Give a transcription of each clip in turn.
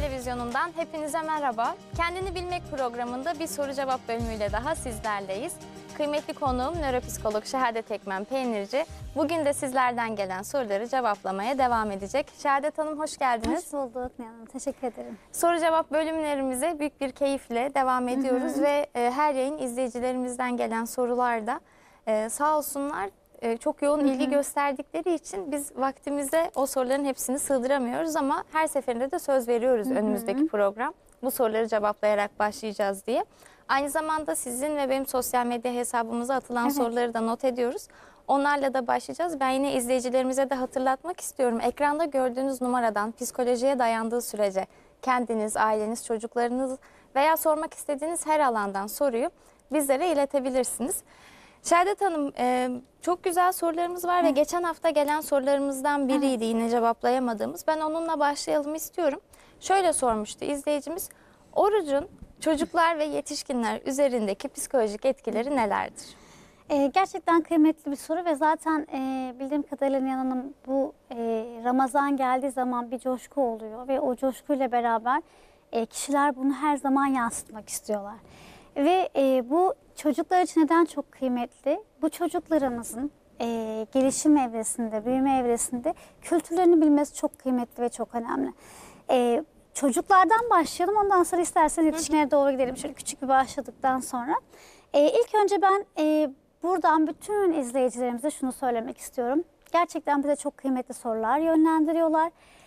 Televizyonundan hepinize merhaba. Kendini Bilmek programında bir soru cevap bölümüyle daha sizlerleyiz. Kıymetli konuğum nöropsikolog Şehadet Ekmen Peynirci. Bugün de sizlerden gelen soruları cevaplamaya devam edecek. Şehadet Hanım hoş geldiniz. Hoş bulduk Nihan, teşekkür ederim. Soru cevap bölümlerimize büyük bir keyifle devam ediyoruz ve her yayın izleyicilerimizden gelen sorularda sağ olsunlar çok yoğun ilgi gösterdikleri için biz vaktimize o soruların hepsini sığdıramıyoruz ama her seferinde de söz veriyoruz önümüzdeki program. Bu soruları cevaplayarak başlayacağız diye. Aynı zamanda sizin ve benim sosyal medya hesabımıza atılan soruları da not ediyoruz. Onlarla da başlayacağız. Ben yine izleyicilerimize de hatırlatmak istiyorum. Ekranda gördüğünüz numaradan psikolojiye dayandığı sürece kendiniz, aileniz, çocuklarınız veya sormak istediğiniz her alandan soruyu bizlere iletebilirsiniz. Şehadet Hanım, çok güzel sorularımız var ve geçen hafta gelen sorularımızdan biriydi yine cevaplayamadığımız. Ben onunla başlayalım istiyorum. Şöyle sormuştu izleyicimiz, orucun çocuklar ve yetişkinler üzerindeki psikolojik etkileri nelerdir? Gerçekten kıymetli bir soru ve zaten bildiğim kadarıyla Nihan Hanım bu Ramazan geldiği zaman bir coşku oluyor ve o coşkuyla beraber kişiler bunu her zaman yansıtmak istiyorlar. Ve bu çocuklar için neden çok kıymetli? Bu çocuklarımızın gelişim evresinde, büyüme evresinde kültürlerini bilmesi çok kıymetli ve çok önemli. Çocuklardan başlayalım, ondan sonra istersen yetişkinlere doğru gidelim. Şöyle küçük bir başladıktan sonra. İlk önce ben buradan bütün izleyicilerimize şunu söylemek istiyorum. Gerçekten bize çok kıymetli sorular yönlendiriyorlar.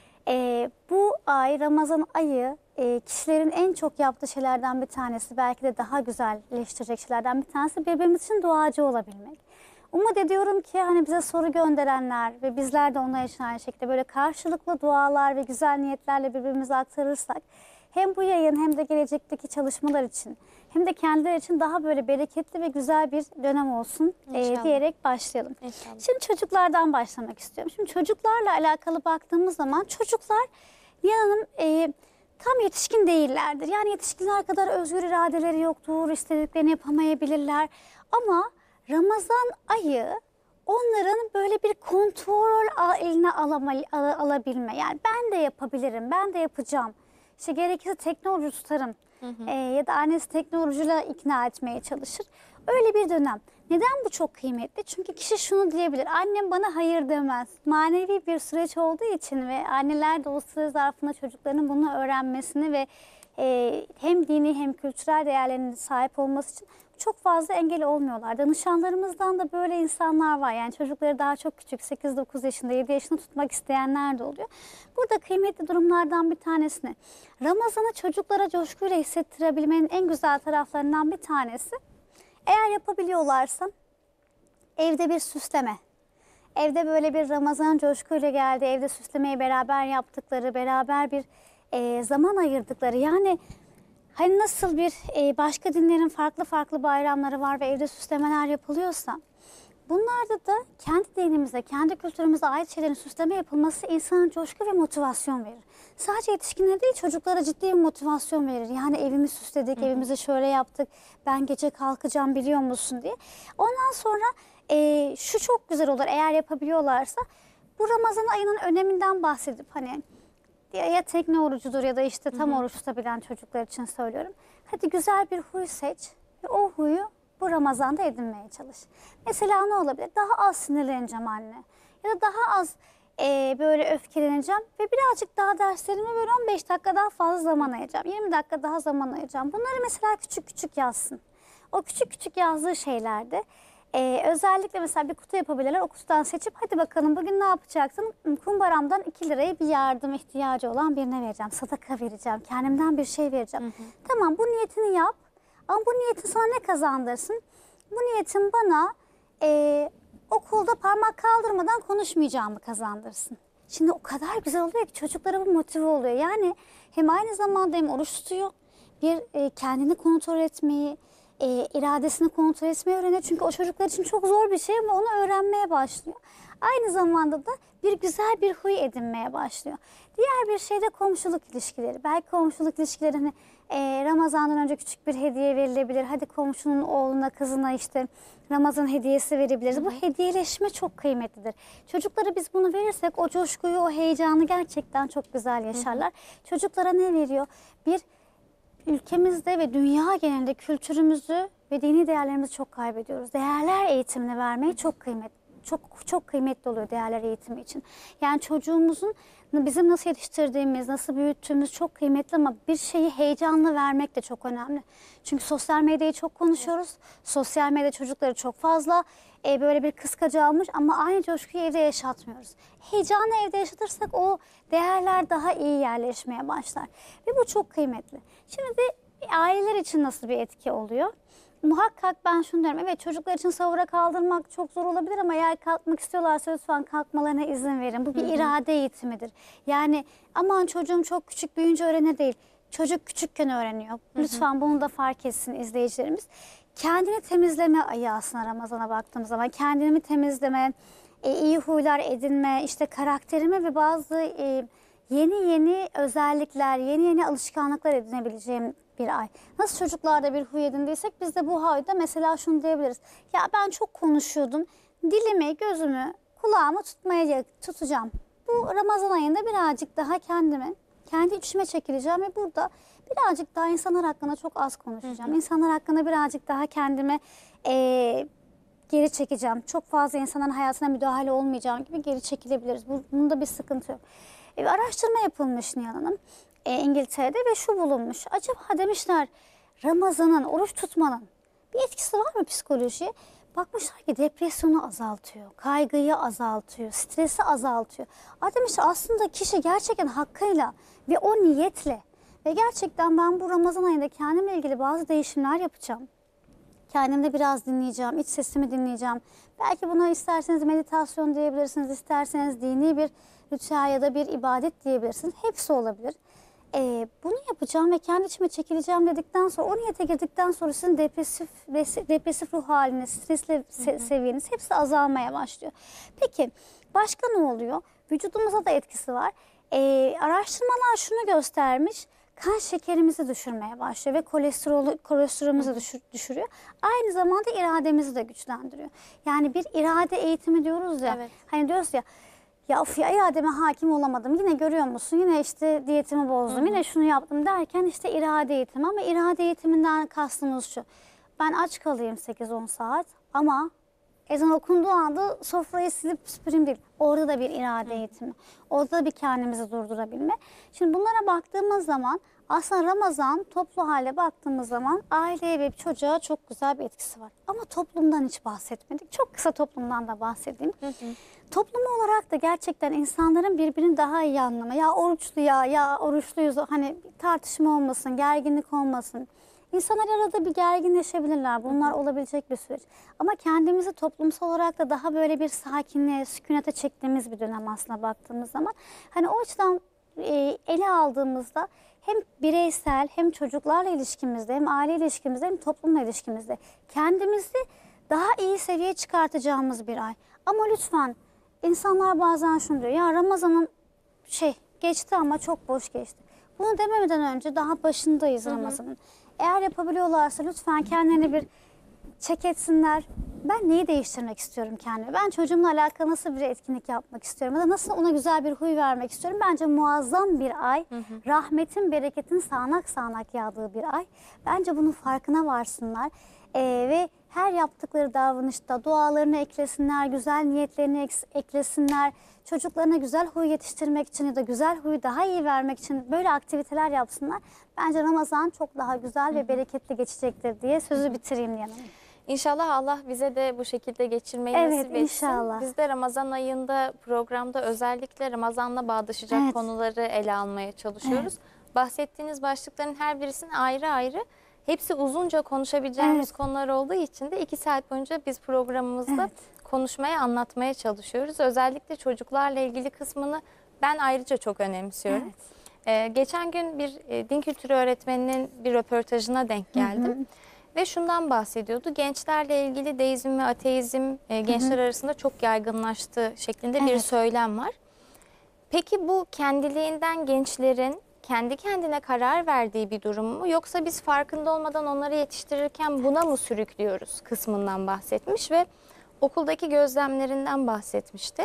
Bu ay, Ramazan ayı, kişilerin en çok yaptığı şeylerden bir tanesi, belki de daha güzelleştirecek şeylerden bir tanesi birbirimiz için duacı olabilmek. Umut ediyorum ki hani bize soru gönderenler ve bizler de onlar için aynı şekilde böyle karşılıklı dualar ve güzel niyetlerle birbirimize aktarırsak hem bu yayın hem de gelecekteki çalışmalar için hem de kendileri için daha böyle bereketli ve güzel bir dönem olsun diyerek başlayalım. İnşallah. Şimdi çocuklardan başlamak istiyorum. Şimdi çocuklarla alakalı baktığımız zaman çocuklar Nihan Hanım tam yetişkin değillerdir. Yani yetişkinler kadar özgür iradeleri yoktur, istediklerini yapamayabilirler ama Ramazan ayı onların böyle bir kontrol eline alabilme. Yani ben de yapabilirim, ben de yapacağım. İşte gerekirse teknoloji tutarım ya da annesi teknolojiyle ikna etmeye çalışır. Öyle bir dönem. Neden bu çok kıymetli? Çünkü kişi şunu diyebilir, annem bana hayır demez. Manevi bir süreç olduğu için ve anneler de o süre zarfında çocuklarının bunu öğrenmesini ve hem dini hem kültürel değerlerine sahip olması için çok fazla engel olmuyorlar. Danışanlarımızdan da böyle insanlar var. Yani çocukları daha çok küçük 8-9 yaşında 7 yaşında tutmak isteyenler de oluyor. Burada kıymetli durumlardan bir tanesini Ramazan'ı çocuklara coşkuyla hissettirebilmenin en güzel taraflarından bir tanesi. Eğer yapabiliyorlarsa evde bir süsleme. Evde böyle bir Ramazan coşkuyla geldi. Evde süslemeyi beraber yaptıkları, beraber bir zaman ayırdıkları. Yani hani nasıl bir başka dinlerin farklı bayramları var ve evde süslemeler yapılıyorsa bunlarda da kendi dinimize, kendi kültürümüze ait şeylerin süsleme yapılması insana coşku ve motivasyon verir. Sadece yetişkinlere değil çocuklara ciddi bir motivasyon verir. Yani evimizi süsledik, evimizi şöyle yaptık, ben gece kalkacağım biliyor musun diye. Ondan sonra şu çok güzel olur eğer yapabiliyorlarsa bu Ramazan ayının öneminden bahsedip hani ya tekne orucudur ya da işte tam oruç tutabilen çocuklar için söylüyorum. Hadi güzel bir huy seç ve o huyu bu Ramazan'da edinmeye çalış. Mesela ne olabilir? Daha az sinirleneceğim anne. Ya da daha az böyle öfkeleneceğim ve birazcık daha derslerime böyle 15 dakika daha fazla zaman ayıracağım. 20 dakika daha zaman ayıracağım. Bunları mesela küçük küçük yazsın. O küçük küçük yazdığı şeylerde özellikle mesela bir kutu yapabilirler. O kutudan seçip hadi bakalım bugün ne yapacaksın? Kumbaramdan 2 lirayı bir yardım ihtiyacı olan birine vereceğim. Sadaka vereceğim. Kendimden bir şey vereceğim. Tamam bu niyetini yap. Ama bu niyetin sana ne kazandırsın? Bu niyetin bana okulda parmak kaldırmadan konuşmayacağımı kazandırsın. Şimdi o kadar güzel oluyor ki çocuklara bu motive oluyor. Yani hem aynı zamanda hem oruç tutuyor. Bir kendini kontrol etmeyi, iradesini kontrol etmeyi öğreniyor. Çünkü o çocuklar için çok zor bir şey ama onu öğrenmeye başlıyor. Aynı zamanda da bir güzel bir huy edinmeye başlıyor. Diğer bir şey de komşuluk ilişkileri. Belki komşuluk ilişkileri hani Ramazan'dan önce küçük bir hediye verilebilir. Hadi komşunun oğluna, kızına işte Ramazan hediyesi verebiliriz. Bu hediyeleşme çok kıymetlidir. Çocuklara biz bunu verirsek o coşkuyu, o heyecanı gerçekten çok güzel yaşarlar. Çocuklara ne veriyor? Bir, ülkemizde ve dünya genelinde kültürümüzü ve dini değerlerimizi çok kaybediyoruz. Değerler eğitimini vermeyi çok kıymetli. Çok kıymetli oluyor değerler eğitimi için. Yani çocuğumuzun bizim nasıl yetiştirdiğimiz, nasıl büyüttüğümüz çok kıymetli ama bir şeyi heyecanla vermek de çok önemli. Çünkü sosyal medyayı çok konuşuyoruz. Sosyal medya çocukları çok fazla böyle bir kıskacı almış ama aynı coşkuyu evde yaşatmıyoruz. Heyecanı evde yaşatırsak o değerler daha iyi yerleşmeye başlar. Ve bu çok kıymetli. Şimdi de aileler için nasıl bir etki oluyor? Muhakkak ben şunu diyorum, evet çocuklar için sahura kaldırmak çok zor olabilir ama eğer kalkmak istiyorlarsa lütfen kalkmalarına izin verin. Bu bir irade eğitimidir. Yani aman çocuğum çok küçük büyüyünce öğrene değil. Çocuk küçükken öğreniyor. Lütfen bunu da fark etsin izleyicilerimiz. Kendini temizleme ayı aslında Ramazan'a baktığımız zaman. Kendimi temizleme, iyi huylar edinme, işte karakterime ve bazı yeni özellikler, yeni alışkanlıklar edinebileceğim bir ay. Nasıl çocuklarda bir huy edindiysek biz de bu ayda mesela şunu diyebiliriz. Ya ben çok konuşuyordum. Dilimi, gözümü, kulağımı tutacağım. Bu Ramazan ayında birazcık daha kendi içime çekileceğim ve burada birazcık daha insanlar hakkında çok az konuşacağım. İnsanlar hakkında birazcık daha kendime geri çekeceğim. Çok fazla insanların hayatına müdahale olmayacağım gibi geri çekilebiliriz. Bunda bir sıkıntı yok. Bir araştırma yapılmış Nihan Hanım İngiltere'de ve şu bulunmuş. Acaba demişler Ramazan'ın, oruç tutmanın bir etkisi var mı psikolojiye? Bakmışlar ki depresyonu azaltıyor, kaygıyı azaltıyor, stresi azaltıyor. Demişler aslında kişi gerçekten hakkıyla ve o niyetle ve gerçekten ben bu Ramazan ayında kendimle ilgili bazı değişimler yapacağım. Kendimde biraz dinleyeceğim, iç sesimi dinleyeceğim. Belki buna isterseniz meditasyon diyebilirsiniz, isterseniz dini bir ritüel ya da bir ibadet diyebilirsiniz. Hepsi olabilir. Bunu yapacağım ve kendi içime çekileceğim dedikten sonra, o niyete girdikten sonra sizin depresif ruh haliniz, stresli seviyeniz hepsi azalmaya başlıyor. Peki başka ne oluyor? Vücudumuza da etkisi var. Araştırmalar şunu göstermiş. Kan şekerimizi düşürmeye başlıyor ve kolesterolümüzü düşürüyor. Aynı zamanda irademizi de güçlendiriyor. Yani bir irade eğitimi diyoruz ya. Evet. Hani diyoruz ya, irademe hakim olamadım. Yine görüyor musun? Yine işte diyetimi bozdum. Yine şunu yaptım derken işte irade eğitimi. Ama irade eğitiminden kastımız şu. Ben aç kalayım 8-10 saat ama ezan okunduğu anda sofrayı silip süpüreyim değil. Orada da bir irade eğitimi. Orada da bir kendimizi durdurabilme. Şimdi bunlara baktığımız zaman aslında Ramazan toplu hale baktığımız zaman aileye ve çocuğa çok güzel bir etkisi var. Ama toplumdan hiç bahsetmedik. Çok kısa toplumdan da bahsedeyim. Toplum olarak da gerçekten insanların birbirini daha iyi anlama. Ya oruçlu ya oruçluyuz. Hani tartışma olmasın, gerginlik olmasın. İnsanlar arada bir gerginleşebilirler. Bunlar olabilecek bir süreç. Ama kendimizi toplumsal olarak da daha böyle bir sakinliğe, sükunete çektiğimiz bir dönem aslında baktığımız zaman. Hani o açıdan ele aldığımızda hem bireysel hem çocuklarla ilişkimizde hem aile ilişkimizde hem toplumla ilişkimizde kendimizi daha iyi seviyeye çıkartacağımız bir ay. Ama lütfen insanlar bazen şunu diyor. Ya Ramazan'ın geçti ama çok boş geçti. Bunu dememeden önce daha başındayız Ramazan'ın. Eğer yapabiliyorlarsa lütfen kendilerini bir check etsinler. Ben neyi değiştirmek istiyorum kendime? Ben çocuğumla alakalı nasıl bir etkinlik yapmak istiyorum? Ya da nasıl ona güzel bir huy vermek istiyorum? Bence muazzam bir ay. Rahmetin, bereketin sağanak sağanak yağdığı bir ay. Bence bunun farkına varsınlar. Ve her yaptıkları davranışta dualarını eklesinler, güzel niyetlerini eklesinler. Çocuklarına güzel huy yetiştirmek için ya da güzel huyu daha iyi vermek için böyle aktiviteler yapsınlar. Bence Ramazan çok daha güzel ve bereketli geçecektir diye sözü bitireyim yanına. İnşallah Allah bize de bu şekilde geçirmeyi nasip etsin. İnşallah. Biz de Ramazan ayında programda özellikle Ramazan'la bağdaşacak konuları ele almaya çalışıyoruz. Bahsettiğiniz başlıkların her birisinin ayrı ayrı, hepsi uzunca konuşabileceğimiz konular olduğu için de 2 saat boyunca biz programımızda konuşmaya, anlatmaya çalışıyoruz. Özellikle çocuklarla ilgili kısmını ben ayrıca çok önemsiyorum. Geçen gün bir din kültürü öğretmeninin bir röportajına denk geldim. Ve şundan bahsediyordu. Gençlerle ilgili deizm ve ateizm gençler arasında çok yaygınlaştığı şeklinde bir söylem var. Peki bu kendiliğinden gençlerin kendi kendine karar verdiği bir durum mu, yoksa biz farkında olmadan onları yetiştirirken buna mı sürüklüyoruz kısmından bahsetmiş ve okuldaki gözlemlerinden bahsetmişti.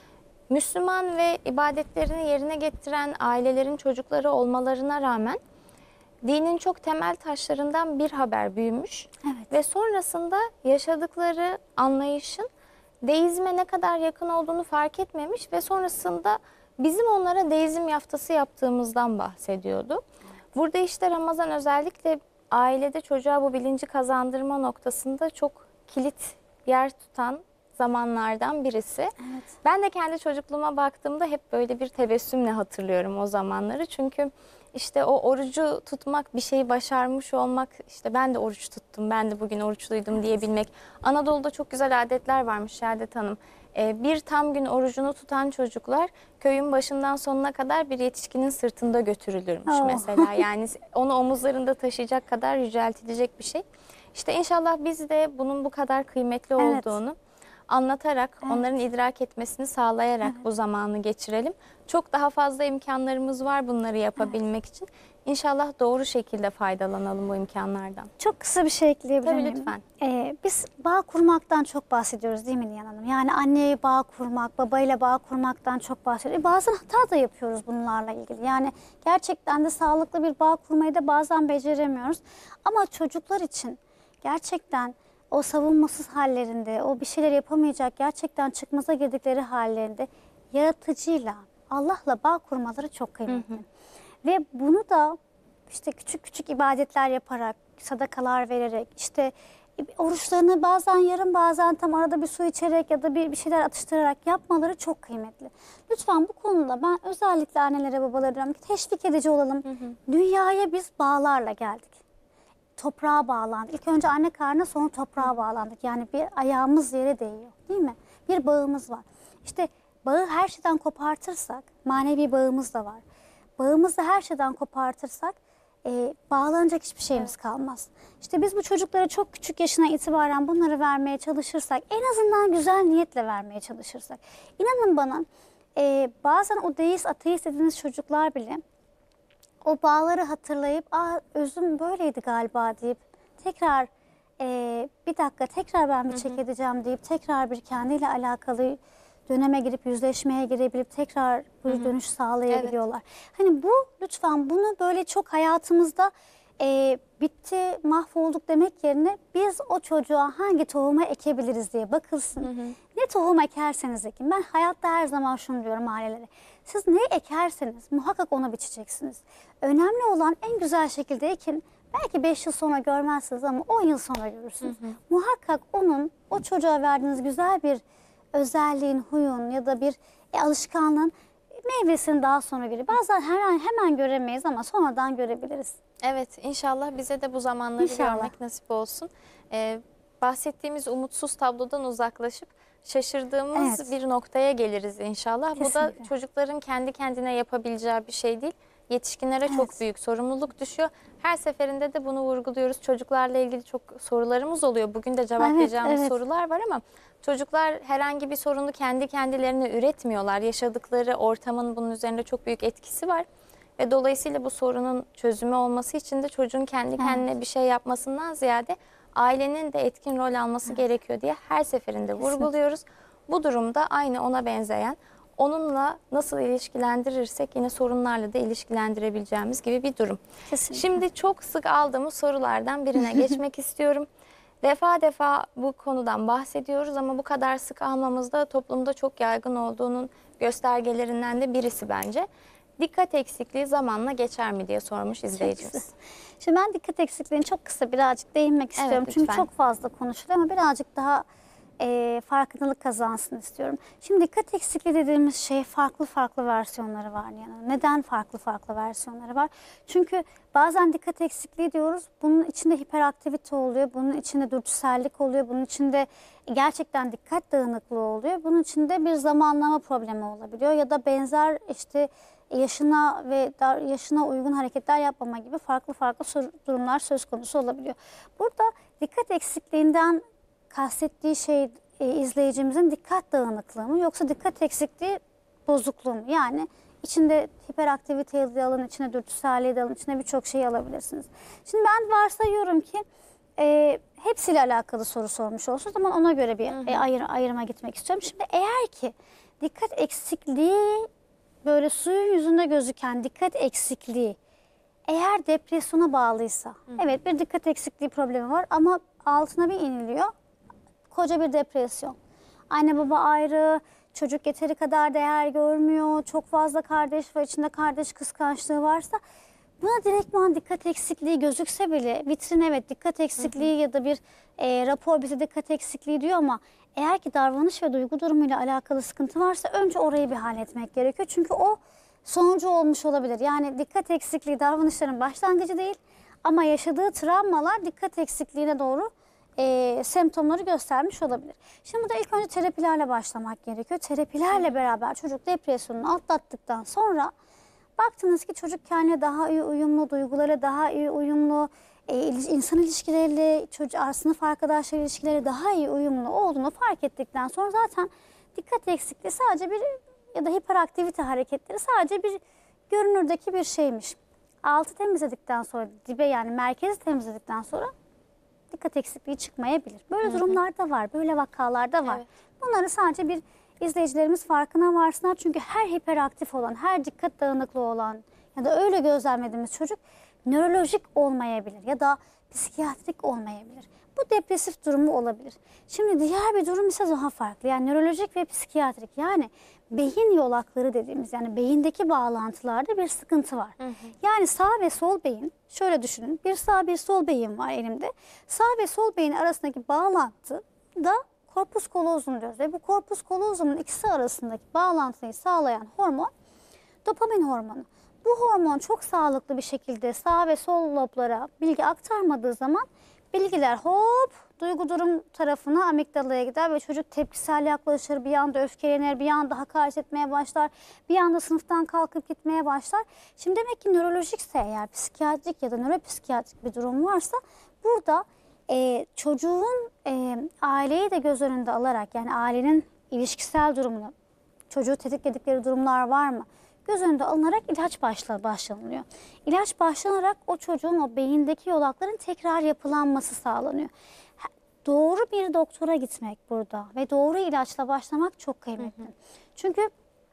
Müslüman ve ibadetlerini yerine getiren ailelerin çocukları olmalarına rağmen dinin çok temel taşlarından bir haber büyümüş. Evet. Ve sonrasında yaşadıkları anlayışın deizme ne kadar yakın olduğunu fark etmemiş ve sonrasında bizim onlara deizm yaftası yaptığımızdan bahsediyordu. Burada işte Ramazan özellikle ailede çocuğa bu bilinci kazandırma noktasında çok kilit yer tutan zamanlardan birisi. Evet. Ben de kendi çocukluğuma baktığımda hep böyle bir tebessümle hatırlıyorum o zamanları. Çünkü işte o orucu tutmak, bir şeyi başarmış olmak, işte ben de oruç tuttum, ben de bugün oruçluydum diyebilmek. Anadolu'da çok güzel adetler varmış Şehadet Hanım. Bir tam gün orucunu tutan çocuklar köyün başından sonuna kadar bir yetişkinin sırtında götürülürmüş mesela. Yani onu omuzlarında taşıyacak kadar yüceltilecek bir şey. İşte inşallah biz de bunun bu kadar kıymetli olduğunu anlatarak, onların idrak etmesini sağlayarak bu zamanı geçirelim. Çok daha fazla imkanlarımız var bunları yapabilmek için. İnşallah doğru şekilde faydalanalım bu imkanlardan. Çok kısa bir şey ekleyebilir Tabii, miyim? lütfen. Biz bağ kurmaktan çok bahsediyoruz değil mi Nihan Hanım? Yani anneye bağ kurmak, babayla bağ kurmaktan çok bahsediyoruz. Bazen hata da yapıyoruz bunlarla ilgili. Yani gerçekten de sağlıklı bir bağ kurmayı da bazen beceremiyoruz. Ama çocuklar için gerçekten o savunmasız hallerinde, o bir şeyler yapamayacak, gerçekten çıkmaza girdikleri hallerinde yaratıcıyla, Allah'la bağ kurmaları çok kıymetli. Ve bunu da işte küçük küçük ibadetler yaparak, sadakalar vererek, işte oruçlarını bazen yarım bazen tam arada bir su içerek ya da bir şeyler atıştırarak yapmaları çok kıymetli. Lütfen bu konuda ben özellikle annelere babalara diyorum ki teşvik edici olalım. Dünyaya biz bağlarla geldik. Toprağa bağlandık. İlk önce anne karnına, sonra toprağa bağlandık. Yani bir ayağımız yere değiyor değil mi? Bir bağımız var. İşte bağı her şeyden kopartırsak, manevi bağımız da var. Bağımızı her şeyden kopartırsak bağlanacak hiçbir şeyimiz kalmaz. İşte biz bu çocuklara çok küçük yaşına itibaren bunları vermeye çalışırsak, en azından güzel niyetle vermeye çalışırsak. İnanın bana bazen o deist, ateist dediğiniz çocuklar bile o bağları hatırlayıp özüm böyleydi galiba deyip tekrar bir dakika tekrar ben bir check edeceğim deyip tekrar bir kendiyle alakalı döneme girip yüzleşmeye girebilip tekrar bu dönüş sağlayabiliyorlar. Hani bu lütfen bunu böyle çok hayatımızda bitti mahvolduk demek yerine biz o çocuğa hangi tohumu ekebiliriz diye bakılsın. Ne tohum ekerseniz ekin. Ben hayatta her zaman şunu diyorum ailelere. Siz ne ekerseniz muhakkak onu biçeceksiniz. Önemli olan en güzel şekilde ekin. Belki 5 yıl sonra görmezsiniz ama 10 yıl sonra görürsünüz. Muhakkak o çocuğa verdiğiniz güzel bir özelliğin, huyun ya da bir alışkanlığın meyvesini daha sonra görür. Bazen hemen göremeyiz ama sonradan görebiliriz. Evet, inşallah bize de bu zamanları görmek nasip olsun. Bahsettiğimiz umutsuz tablodan uzaklaşıp şaşırdığımız bir noktaya geliriz inşallah. Kesinlikle. Bu da çocukların kendi kendine yapabileceği bir şey değil. Yetişkinlere çok büyük sorumluluk düşüyor. Her seferinde de bunu vurguluyoruz. Çocuklarla ilgili çok sorularımız oluyor. Bugün de cevaplayacağımız sorular var ama çocuklar herhangi bir sorunu kendi kendilerine üretmiyorlar. Yaşadıkları ortamın bunun üzerinde çok büyük etkisi var. Ve dolayısıyla bu sorunun çözümü olması için de çocuğun kendi kendine bir şey yapmasından ziyade ailenin de etkin rol alması gerekiyor diye her seferinde vurguluyoruz. Bu durumda aynı ona benzeyen, onunla nasıl ilişkilendirirsek yine sorunlarla da ilişkilendirebileceğimiz gibi bir durum. Kesinlikle. Şimdi çok sık aldığımız sorulardan birine geçmek istiyorum. Defa defa bu konudan bahsediyoruz ama bu kadar sık almamızda toplumda çok yaygın olduğunun göstergelerinden de birisi bence. Dikkat eksikliği zamanla geçer mi diye sormuş izleyicimiz. Şimdi ben dikkat eksikliğini çok kısa birazcık değinmek istiyorum. Çünkü lütfen. çok fazla konuşuluyor ama birazcık daha farkındalık kazansın istiyorum. Şimdi dikkat eksikliği dediğimiz şey farklı versiyonları var. Yani neden farklı versiyonları var? Çünkü bazen dikkat eksikliği diyoruz. Bunun içinde hiperaktivite oluyor. Bunun içinde dürtüsellik oluyor. Bunun içinde gerçekten dikkat dağınıklığı oluyor. Bunun içinde bir zamanlama problemi olabiliyor. Ya da benzer işte yaşına ve yaşına uygun hareketler yapmama gibi farklı durumlar söz konusu olabiliyor. Burada dikkat eksikliğinden kastettiği şey izleyicimizin dikkat dağınıklığı mı yoksa dikkat eksikliği bozukluğu mu? Yani İçinde hiperaktiviteyi de alın, içine dürtüselliği de alın, içine birçok şey alabilirsiniz. Şimdi ben varsayıyorum ki hepsiyle alakalı soru sormuş olsunuz ama ona göre bir ayrıma gitmek istiyorum. Şimdi eğer ki dikkat eksikliği, böyle suyun yüzünde gözüken dikkat eksikliği eğer depresyona bağlıysa, evet bir dikkat eksikliği problemi var ama altına bir iniliyor, koca bir depresyon. Anne baba ayrı, çocuk yeteri kadar değer görmüyor, çok fazla kardeş var, içinde kardeş kıskançlığı varsa buna direktman dikkat eksikliği gözükse bile vitrin evet dikkat eksikliği ya da bir rapor bize dikkat eksikliği diyor ama eğer ki davranış ve duygu durumuyla alakalı sıkıntı varsa önce orayı bir halletmek gerekiyor. Çünkü o sonucu olmuş olabilir. Yani dikkat eksikliği davranışların başlangıcı değil ama yaşadığı travmalar dikkat eksikliğine doğru semptomları göstermiş olabilir. Şimdi burada ilk önce terapilerle başlamak gerekiyor. Terapilerle beraber çocuk depresyonunu atlattıktan sonra baktınız ki çocuk kendine daha iyi uyumlu, duygulara daha iyi uyumlu, insan ilişkileriyle, sınıf arkadaşları ilişkileri daha iyi uyumlu olduğunu fark ettikten sonra zaten dikkat eksikliği sadece bir ya da hiperaktivite hareketleri sadece bir görünürdeki bir şeymiş. Altı temizledikten sonra, dibe yani merkezi temizledikten sonra dikkat eksikliği çıkmayabilir. Böyle durumlar da var, böyle vakalar da var. Evet. Bunları sadece bir izleyicilerimiz farkına varsınlar. Çünkü her hiperaktif olan, her dikkat dağınıklığı olan ya da öyle gözlemlediğimiz çocuk nörolojik olmayabilir ya da psikiyatrik olmayabilir. Bu depresif durumu olabilir. Şimdi diğer bir durum ise daha farklı. Yani nörolojik ve psikiyatrik yani beyin yolakları dediğimiz yani beyindeki bağlantılarda bir sıkıntı var. Yani sağ ve sol beyin şöyle düşünün bir sağ bir sol beyin var elimde. Sağ ve sol beyin arasındaki bağlantı da korpus callosum diyoruz. Ve bu korpus callosumun ikisi arasındaki bağlantıyı sağlayan hormon dopamin hormonu. Bu hormon çok sağlıklı bir şekilde sağ ve sol loblara bilgi aktarmadığı zaman bilgiler hop duygu durum tarafına amigdalaya gider ve çocuk tepkisel yaklaşır, bir anda öfkelenir, bir anda hakaret etmeye başlar, bir anda sınıftan kalkıp gitmeye başlar. Şimdi demek ki nörolojikse eğer psikiyatrik ya da nöropsikiyatrik bir durum varsa burada çocuğun aileyi de göz önünde alarak yani ailenin ilişkisel durumunu, çocuğu tetikledikleri durumlar var mı? Göz önünde alınarak ilaç başlanılıyor. İlaç başlanarak o çocuğun o beyindeki yolakların tekrar yapılanması sağlanıyor. Doğru bir doktora gitmek burada ve doğru ilaçla başlamak çok kıymetli. Çünkü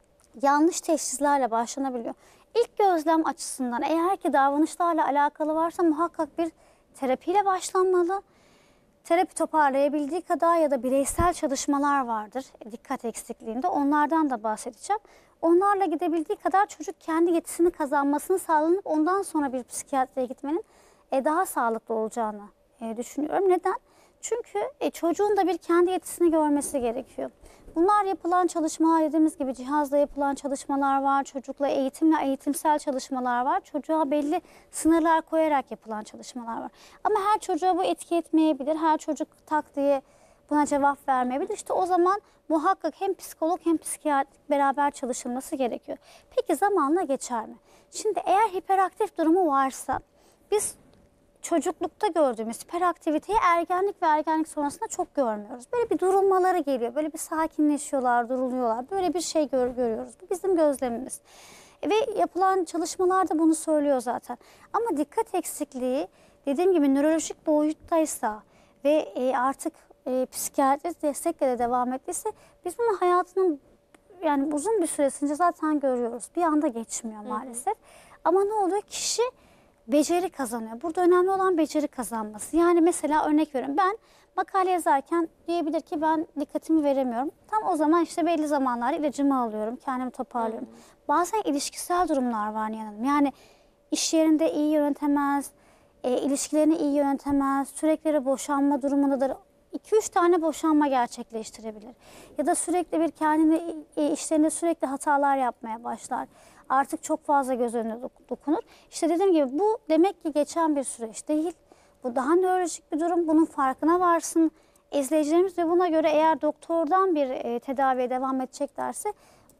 yanlış teşhislerle başlanabiliyor. İlk gözlem açısından eğer ki davranışlarla alakalı varsa muhakkak bir terapiyle başlanmalı. Terapi toparlayabildiği kadar ya da bireysel çalışmalar vardır dikkat eksikliğinde. Onlardan da bahsedeceğim. Onlarla gidebildiği kadar çocuk kendi yetisini kazanmasını sağlanıp ondan sonra bir psikiyatriye gitmenin daha sağlıklı olacağını düşünüyorum. Neden? Çünkü çocuğun da bir kendi yetisini görmesi gerekiyor. Bunlar yapılan çalışmalar dediğimiz gibi cihazla yapılan çalışmalar var. Çocukla eğitimle eğitimsel çalışmalar var. Çocuğa belli sınırlar koyarak yapılan çalışmalar var. Ama her çocuğa bu etki etmeyebilir. Her çocuk tak diye buna cevap vermeyebilir. İşte o zaman muhakkak hem psikolog hem psikiyatrik beraber çalışılması gerekiyor. Peki zamanla geçer mi? Şimdi eğer hiperaktif durumu varsa biz çocuklukta gördüğümüz hiperaktiviteyi ergenlik ve ergenlik sonrasında çok görmüyoruz. Böyle bir durulmaları geliyor. Böyle bir sakinleşiyorlar, duruluyorlar. Böyle bir şey görüyoruz. Bu bizim gözlemimiz. Ve yapılan çalışmalar da bunu söylüyor zaten. Ama dikkat eksikliği dediğim gibi nörolojik boyuttaysa ve artık psikiyatrik destekle de devam ettiyse biz bunu hayatının yani uzun bir süresince zaten görüyoruz. Bir anda geçmiyor maalesef. Ama ne oluyor? Kişi beceri kazanıyor. Burada önemli olan beceri kazanması. Yani mesela örnek veriyorum ben makale yazarken diyebilir ki ben dikkatimi veremiyorum. Tam o zaman işte belli zamanlarda ilacımı alıyorum, kendimi toparlıyorum. Bazen ilişkisel durumlar var Nihan Hanım. Yani iş yerinde iyi yönetemez, ilişkilerini iyi yönetemez, sürekli boşanma durumundadır. 2-3 tane boşanma gerçekleştirebilir. Ya da sürekli bir kendini işlerinde sürekli hatalar yapmaya başlar. Artık çok fazla göz önüne dokunur. İşte dediğim gibi bu demek ki geçen bir süreç değil. Bu daha nörolojik bir durum. Bunun farkına varsın izleyicilerimiz ve buna göre eğer doktordan bir tedaviye devam edeceklerse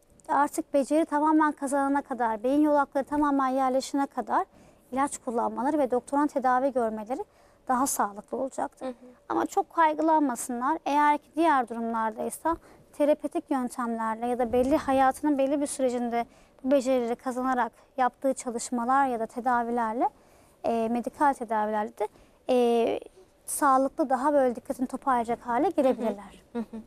artık beceri tamamen kazanana kadar, beyin yolakları tamamen yerleşene kadar ilaç kullanmaları ve doktorun tedavi görmeleri daha sağlıklı olacaktır. Ama çok kaygılanmasınlar. Eğer ki diğer durumlardaysa terapetik yöntemlerle ya da hayatının belli bir sürecinde bu becerileri kazanarak yaptığı çalışmalar ya da tedavilerle, medikal tedavilerle de sağlıklı, daha böyle dikkatini toparlayacak hale gelebilirler.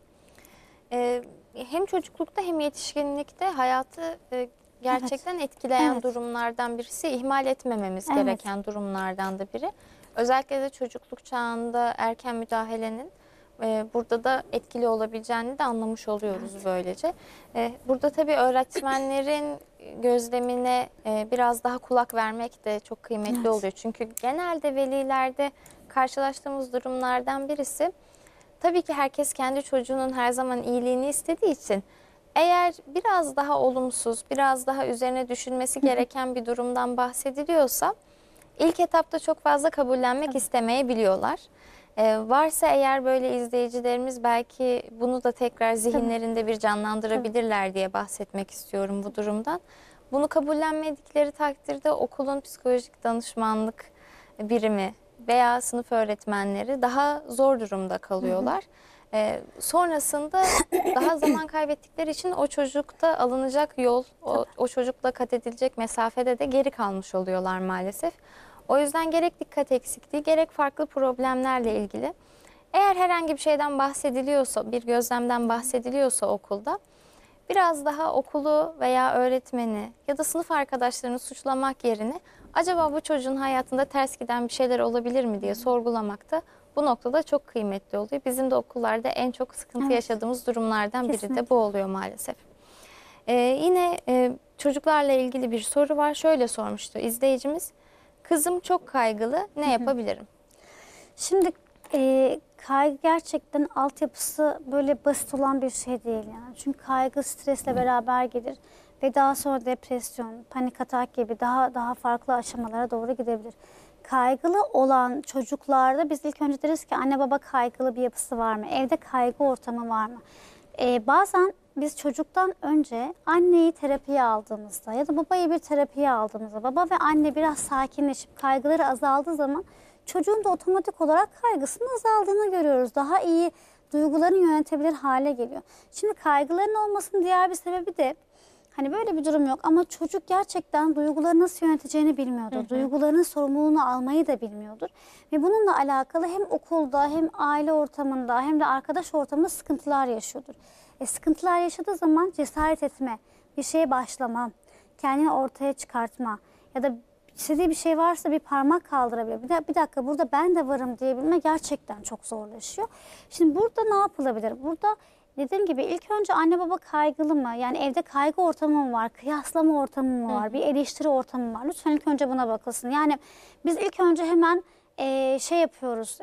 Hem çocuklukta hem yetişkinlikte hayatı gerçekten etkileyen Evet. durumlardan birisi, ihmal etmememiz Evet. gereken durumlardan da biri. Özellikle de çocukluk çağında erken müdahalenin burada da etkili olabileceğini de anlamış oluyoruz böylece. Burada tabii öğretmenlerin gözlemine biraz daha kulak vermek de çok kıymetli Evet. oluyor. Çünkü genelde velilerde karşılaştığımız durumlardan birisi, tabii ki herkes kendi çocuğunun her zaman iyiliğini istediği için eğer biraz daha olumsuz, biraz daha üzerine düşünmesi gereken bir durumdan bahsediliyorsa ilk etapta çok fazla kabullenmek istemeyebiliyorlar. Varsa eğer böyle izleyicilerimiz belki bunu da tekrar zihinlerinde bir canlandırabilirler diye bahsetmek istiyorum bu durumdan. Bunu kabullenmedikleri takdirde okulun psikolojik danışmanlık birimi veya sınıf öğretmenleri daha zor durumda kalıyorlar. Sonrasında daha zaman kaybettikleri için o çocukta alınacak yol, o çocukla kat edilecek mesafede de geri kalmış oluyorlar maalesef. O yüzden gerek dikkat eksikliği, gerek farklı problemlerle ilgili eğer herhangi bir şeyden bahsediliyorsa, bir gözlemden bahsediliyorsa okulda, biraz daha okulu veya öğretmeni ya da sınıf arkadaşlarını suçlamak yerine acaba bu çocuğun hayatında ters giden bir şeyler olabilir mi diye sorgulamak da bu noktada çok kıymetli oluyor. Bizim de okullarda en çok sıkıntı yaşadığımız durumlardan biri de bu oluyor maalesef. Yine çocuklarla ilgili bir soru var. Şöyle sormuştu izleyicimiz. Kızım çok kaygılı, ne yapabilirim? Şimdi kaygı gerçekten altyapısı böyle basit olan bir şey değil yani. Çünkü kaygı stresle beraber gelir ve daha sonra depresyon, panik atak gibi daha farklı aşamalara doğru gidebilir. Kaygılı olan çocuklarda biz ilk önce deriz ki anne baba kaygılı bir yapısı var mı? Evde kaygı ortamı var mı? Bazen biz çocuktan önce anneyi terapiye aldığımızda ya da babayı bir terapiye aldığımızda baba ve anne biraz sakinleşip kaygıları azaldığı zaman çocuğun da otomatik olarak kaygısının azaldığını görüyoruz. Daha iyi duygularını yönetebilir hale geliyor. Şimdi kaygıların olmasının diğer bir sebebi de hani böyle bir durum yok ama çocuk gerçekten duyguları nasıl yöneteceğini bilmiyordur. Duygularının sorumluluğunu almayı da bilmiyordur. Ve bununla alakalı hem okulda hem aile ortamında hem de arkadaş ortamında sıkıntılar yaşıyordur. Sıkıntılar yaşadığı zaman cesaret etme, bir şeye başlama, kendini ortaya çıkartma ya da istediği bir şey varsa bir parmak kaldırabilir. Bir dakika burada ben de varım diyebilme gerçekten çok zorlaşıyor. Şimdi burada ne yapılabilir? Burada dediğim gibi ilk önce anne baba kaygılı mı? Yani evde kaygı ortamı mı var? Kıyaslama ortamı mı var? Bir eleştiri ortamı mı var? Lütfen ilk önce buna bakılsın. Yani biz ilk önce hemen şey yapıyoruz.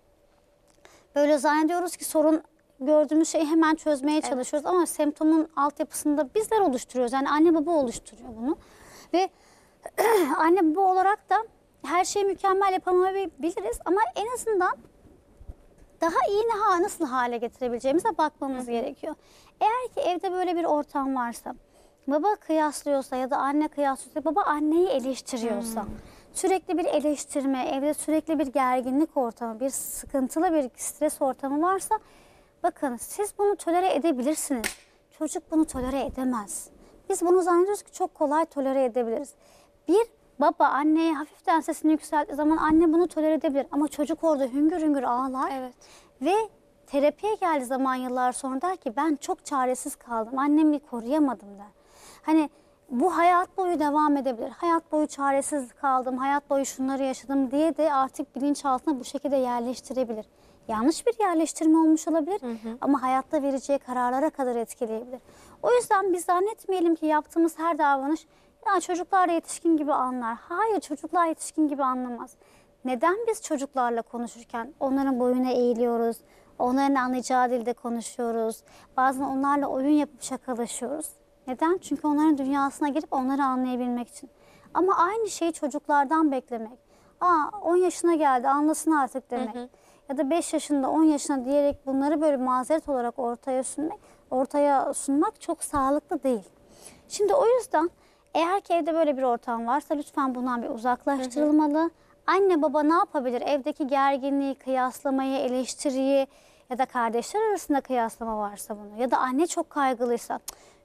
Böyle zannediyoruz ki sorun gördüğümüz şeyi hemen çözmeye çalışıyoruz. Ama semptomun altyapısında bizler oluşturuyoruz. Yani anne baba oluşturuyor bunu. Ve anne baba olarak da her şeyi mükemmel yapamayabiliriz. Ama en azından daha iyi nasıl hale getirebileceğimize bakmamız gerekiyor. Eğer ki evde böyle bir ortam varsa, baba kıyaslıyorsa ya da anne kıyaslıyorsa, baba anneyi eleştiriyorsa, sürekli bir eleştirme, evde sürekli bir gerginlik ortamı, bir sıkıntılı bir stres ortamı varsa, bakın siz bunu tolere edebilirsiniz. Çocuk bunu tolere edemez. Biz bunu zannediyoruz ki çok kolay tolere edebiliriz. Bir baba anneye hafiften sesini yükselttiği zaman anne bunu tolere edebilir. Ama çocuk orada hüngür hüngür ağlar. Evet. Ve terapiye geldiği zaman yıllar sonra der ki ben çok çaresiz kaldım. Annemi koruyamadım der. Hani bu hayat boyu devam edebilir. Hayat boyu çaresiz kaldım, hayat boyu şunları yaşadım diye de artık bilinçaltına bu şekilde yerleştirebilir. Yanlış bir yerleştirme olmuş olabilir ama hayatta vereceği kararlara kadar etkileyebilir. O yüzden biz zannetmeyelim ki yaptığımız her davranış ya çocuklar da yetişkin gibi anlar. Hayır, çocuklar yetişkin gibi anlamaz. Neden biz çocuklarla konuşurken onların boyuna eğiliyoruz, onların anlayacağı dilde konuşuyoruz, bazen onlarla oyun yapıp şakalaşıyoruz? Neden? Çünkü onların dünyasına girip onları anlayabilmek için. Ama aynı şeyi çocuklardan beklemek. 10 yaşına geldi anlasın artık demek. Ya da 5 yaşında 10 yaşına diyerek bunları böyle mazeret olarak ortaya sunmak çok sağlıklı değil. Şimdi o yüzden eğer ki evde böyle bir ortam varsa lütfen bundan bir uzaklaştırılmalı. Anne baba ne yapabilir? Evdeki gerginliği, kıyaslamayı, eleştiriyi ya da kardeşler arasında kıyaslama varsa bunu ya da anne çok kaygılıysa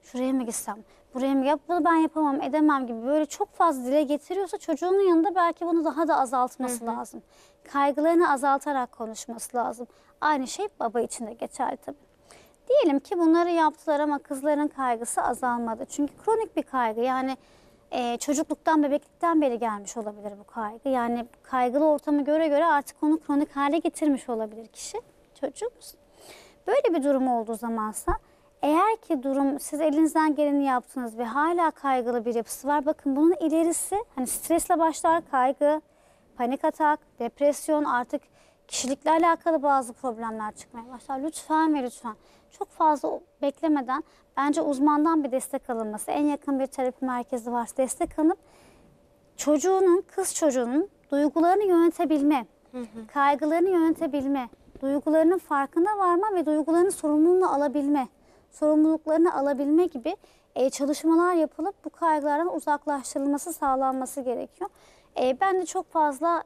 şuraya mı gitsem, buraya mı, bunu ben yapamam, edemem gibi böyle çok fazla dile getiriyorsa çocuğunun yanında belki bunu daha da azaltması lazım. Kaygılarını azaltarak konuşması lazım. Aynı şey baba için de geçerli tabii. Diyelim ki bunları yaptılar ama kızların kaygısı azalmadı. Çünkü kronik bir kaygı, yani çocukluktan, bebeklikten beri gelmiş olabilir bu kaygı. Yani kaygılı ortamı göre artık onu kronik hale getirmiş olabilir kişi, çocuğumuz. Böyle bir durum olduğu zamansa, eğer ki durum, siz elinizden geleni yaptınız ve hala kaygılı bir yapısı var, bakın bunun ilerisi hani stresle başlar, kaygı, panik atak, depresyon, artık kişilikle alakalı bazı problemler çıkmaya başlar. Lütfen ve lütfen çok fazla beklemeden bence uzmandan bir destek alınması, en yakın bir terapi merkezi varsa destek alınıp kız çocuğunun duygularını yönetebilme, kaygılarını yönetebilme, duygularının farkına varma ve duygularının sorumluluklarını alabilme gibi çalışmalar yapılıp bu kaygılardan uzaklaştırılması sağlanması gerekiyor. Ben de çok fazla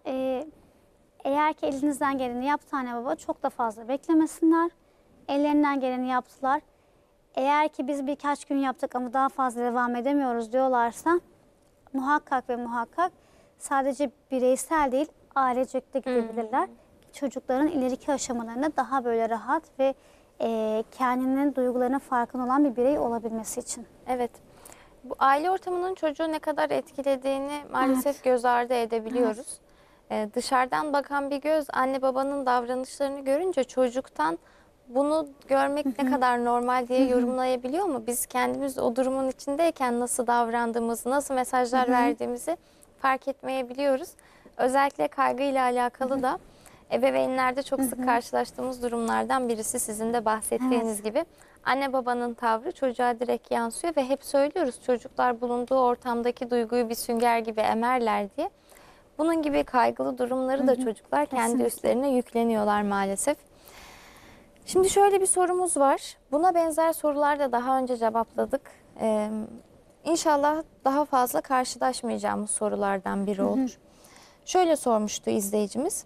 eğer ki elinizden geleni yaptı anne baba, çok da fazla beklemesinler. Ellerinden geleni yaptılar. Eğer ki biz birkaç gün yaptık ama daha fazla devam edemiyoruz diyorlarsa, muhakkak ve muhakkak sadece bireysel değil, ailecek de gidebilirler. Çocukların ileriki aşamalarında daha böyle rahat ve kendinin duygularının farkında olan bir birey olabilmesi için. Evet. Bu aile ortamının çocuğu ne kadar etkilediğini maalesef göz ardı edebiliyoruz. Dışarıdan bakan bir göz anne babanın davranışlarını görünce çocuktan bunu görmek ne kadar normal diye yorumlayabiliyor mu? Biz kendimiz o durumun içindeyken nasıl davrandığımızı, nasıl mesajlar verdiğimizi fark etmeyebiliyoruz. Özellikle kaygıyla alakalı da ebeveynlerde çok sık karşılaştığımız durumlardan birisi, sizin de bahsettiğiniz gibi. Anne babanın tavrı çocuğa direkt yansıyor ve hep söylüyoruz, çocuklar bulunduğu ortamdaki duyguyu bir sünger gibi emerler diye. Bunun gibi kaygılı durumları da çocuklar kendi üstlerine yükleniyorlar maalesef. Şimdi şöyle bir sorumuz var. Buna benzer sorular da daha önce cevapladık. İnşallah daha fazla karşılaşmayacağımız sorulardan biri olur. Şöyle sormuştu izleyicimiz.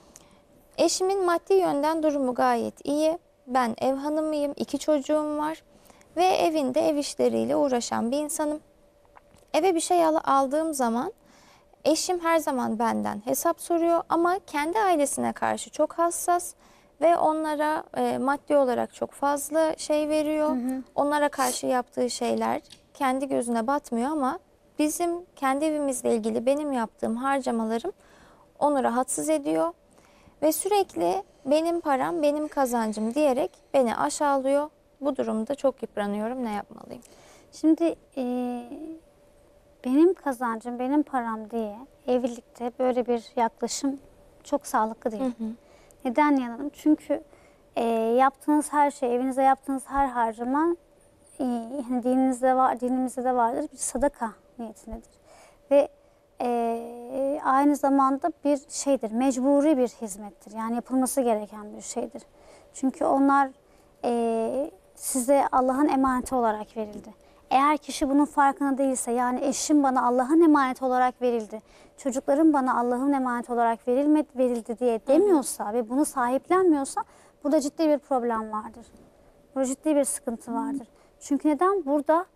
Eşimin maddi yönden durumu gayet iyi. Ben ev hanımıyım, 2 çocuğum var ve evinde ev işleriyle uğraşan bir insanım. Eve bir şey aldığım zaman eşim her zaman benden hesap soruyor ama kendi ailesine karşı çok hassas ve onlara maddi olarak çok fazla şey veriyor. Onlara karşı yaptığı şeyler kendi gözüne batmıyor ama bizim kendi evimizle ilgili benim yaptığım harcamalarım onu rahatsız ediyor. Ve sürekli benim param, benim kazancım diyerek beni aşağılıyor. Bu durumda çok yıpranıyorum. Ne yapmalıyım? Şimdi benim kazancım, benim param diye evlilikte böyle bir yaklaşım çok sağlıklı değil. Neden yanım? Çünkü yaptığınız her şey, evinize yaptığınız her harcama dinimizde de vardır, bir sadaka niyetindedir. Ve aynı zamanda bir şeydir, mecburi bir hizmettir. Yani yapılması gereken bir şeydir. Çünkü onlar size Allah'ın emaneti olarak verildi. Eğer kişi bunun farkında değilse, yani eşim bana Allah'ın emaneti olarak verildi, çocuklarım bana Allah'ın emaneti olarak verildi diye demiyorsa ve bunu sahiplenmiyorsa, burada ciddi bir problem vardır. Burada ciddi bir sıkıntı vardır. Çünkü neden? Burada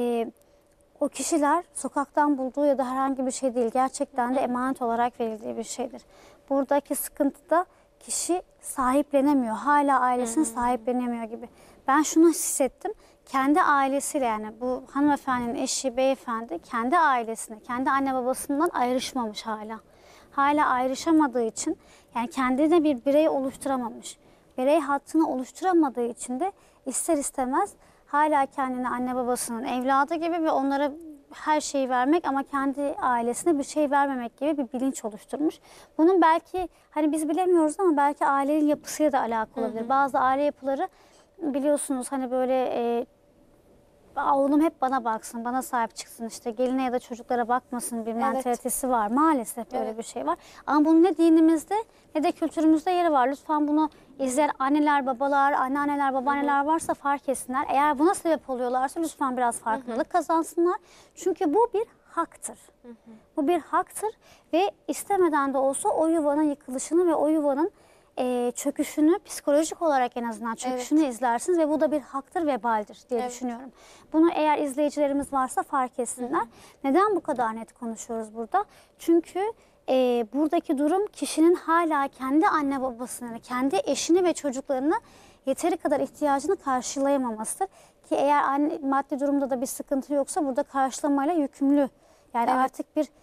o kişiler sokaktan bulduğu ya da herhangi bir şey değil, gerçekten de emanet olarak verildiği bir şeydir. Buradaki sıkıntı da kişi sahiplenemiyor, hala ailesini sahiplenemiyor gibi. Ben şunu hissettim, kendi ailesiyle, yani bu hanımefendinin eşi, beyefendi kendi ailesine, kendi anne babasından ayrışmamış hala. Hala ayrışamadığı için, yani kendine bir birey oluşturamamış. Birey hattını oluşturamadığı için de ister istemez hala kendini anne babasının evladı gibi ve onlara her şeyi vermek ama kendi ailesine bir şey vermemek gibi bir bilinç oluşturmuş. Bunun belki hani biz bilemiyoruz ama belki ailenin yapısıyla da alakalı olabilir. Bazı aile yapıları biliyorsunuz hani böyle oğlum hep bana baksın, bana sahip çıksın, işte geline ya da çocuklara bakmasın bir mentalitesi var. Maalesef böyle bir şey var. Ama bunun ne dinimizde ne de kültürümüzde yeri var. Lütfen bunu izleyen anneler, babalar, anneanneler, babaanneler varsa fark etsinler. Eğer buna sebep oluyorlarsa lütfen biraz farkındalık kazansınlar. Çünkü bu bir haktır. Bu bir haktır ve istemeden de olsa o yuvanın yıkılışını ve o yuvanın çöküşünü, psikolojik olarak en azından çöküşünü izlersiniz ve bu da bir haktır, vebaldir diye düşünüyorum. Bunu eğer izleyicilerimiz varsa fark etsinler. Neden bu kadar net konuşuyoruz burada? Çünkü buradaki durum kişinin hala kendi anne babasını, kendi eşini ve çocuklarını yeteri kadar ihtiyacını karşılayamamasıdır. Ki eğer maddi durumda da bir sıkıntı yoksa burada karşılamayla yükümlü. Yani artık bir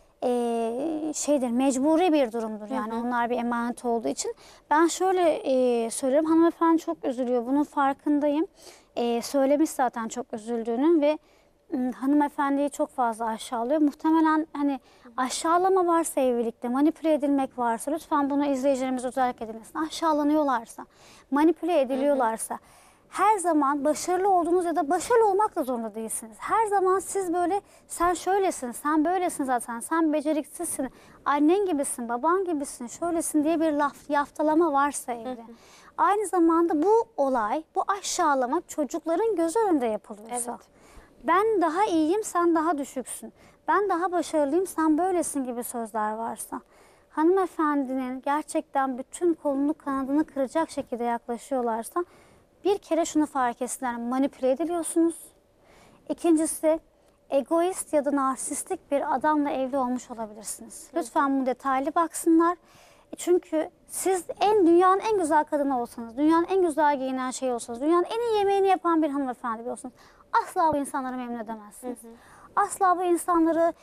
mecburi bir durumdur. Yani onlar bir emanet olduğu için. Ben şöyle söylüyorum, hanımefendi çok üzülüyor. Bunun farkındayım. Söylemiş zaten çok üzüldüğünü ve hanımefendiyi çok fazla aşağılıyor. Muhtemelen hani aşağılama varsa evlilikte, manipüle edilmek varsa, lütfen bunu izleyicilerimiz özellikle dinlesin. Aşağılanıyorlarsa, manipüle ediliyorlarsa, her zaman başarılı olduğunuz ya da başarılı olmak da zorunda değilsiniz. Her zaman siz böyle, sen şöylesin, sen böylesin zaten, sen beceriksizsin, annen gibisin, baban gibisin, şöylesin diye bir yaftalama varsa evde. Aynı zamanda bu olay, bu aşağılama çocukların göz önünde yapılıyorsa. Ben daha iyiyim, sen daha düşüksün. Ben daha başarılıyım, sen böylesin gibi sözler varsa. Hanımefendinin gerçekten bütün kolunu kanadını kıracak şekilde yaklaşıyorlarsa bir kere şunu fark etsinler, manipüle ediliyorsunuz. İkincisi, egoist ya da narsistik bir adamla evli olmuş olabilirsiniz. Lütfen bu detaylı baksınlar. Çünkü siz dünyanın en güzel kadını olsanız, dünyanın en güzel giyinen şey olsanız, dünyanın en iyi yemeğini yapan bir hanımefendi olsanız asla bu insanları memnun edemezsiniz. Asla bu insanları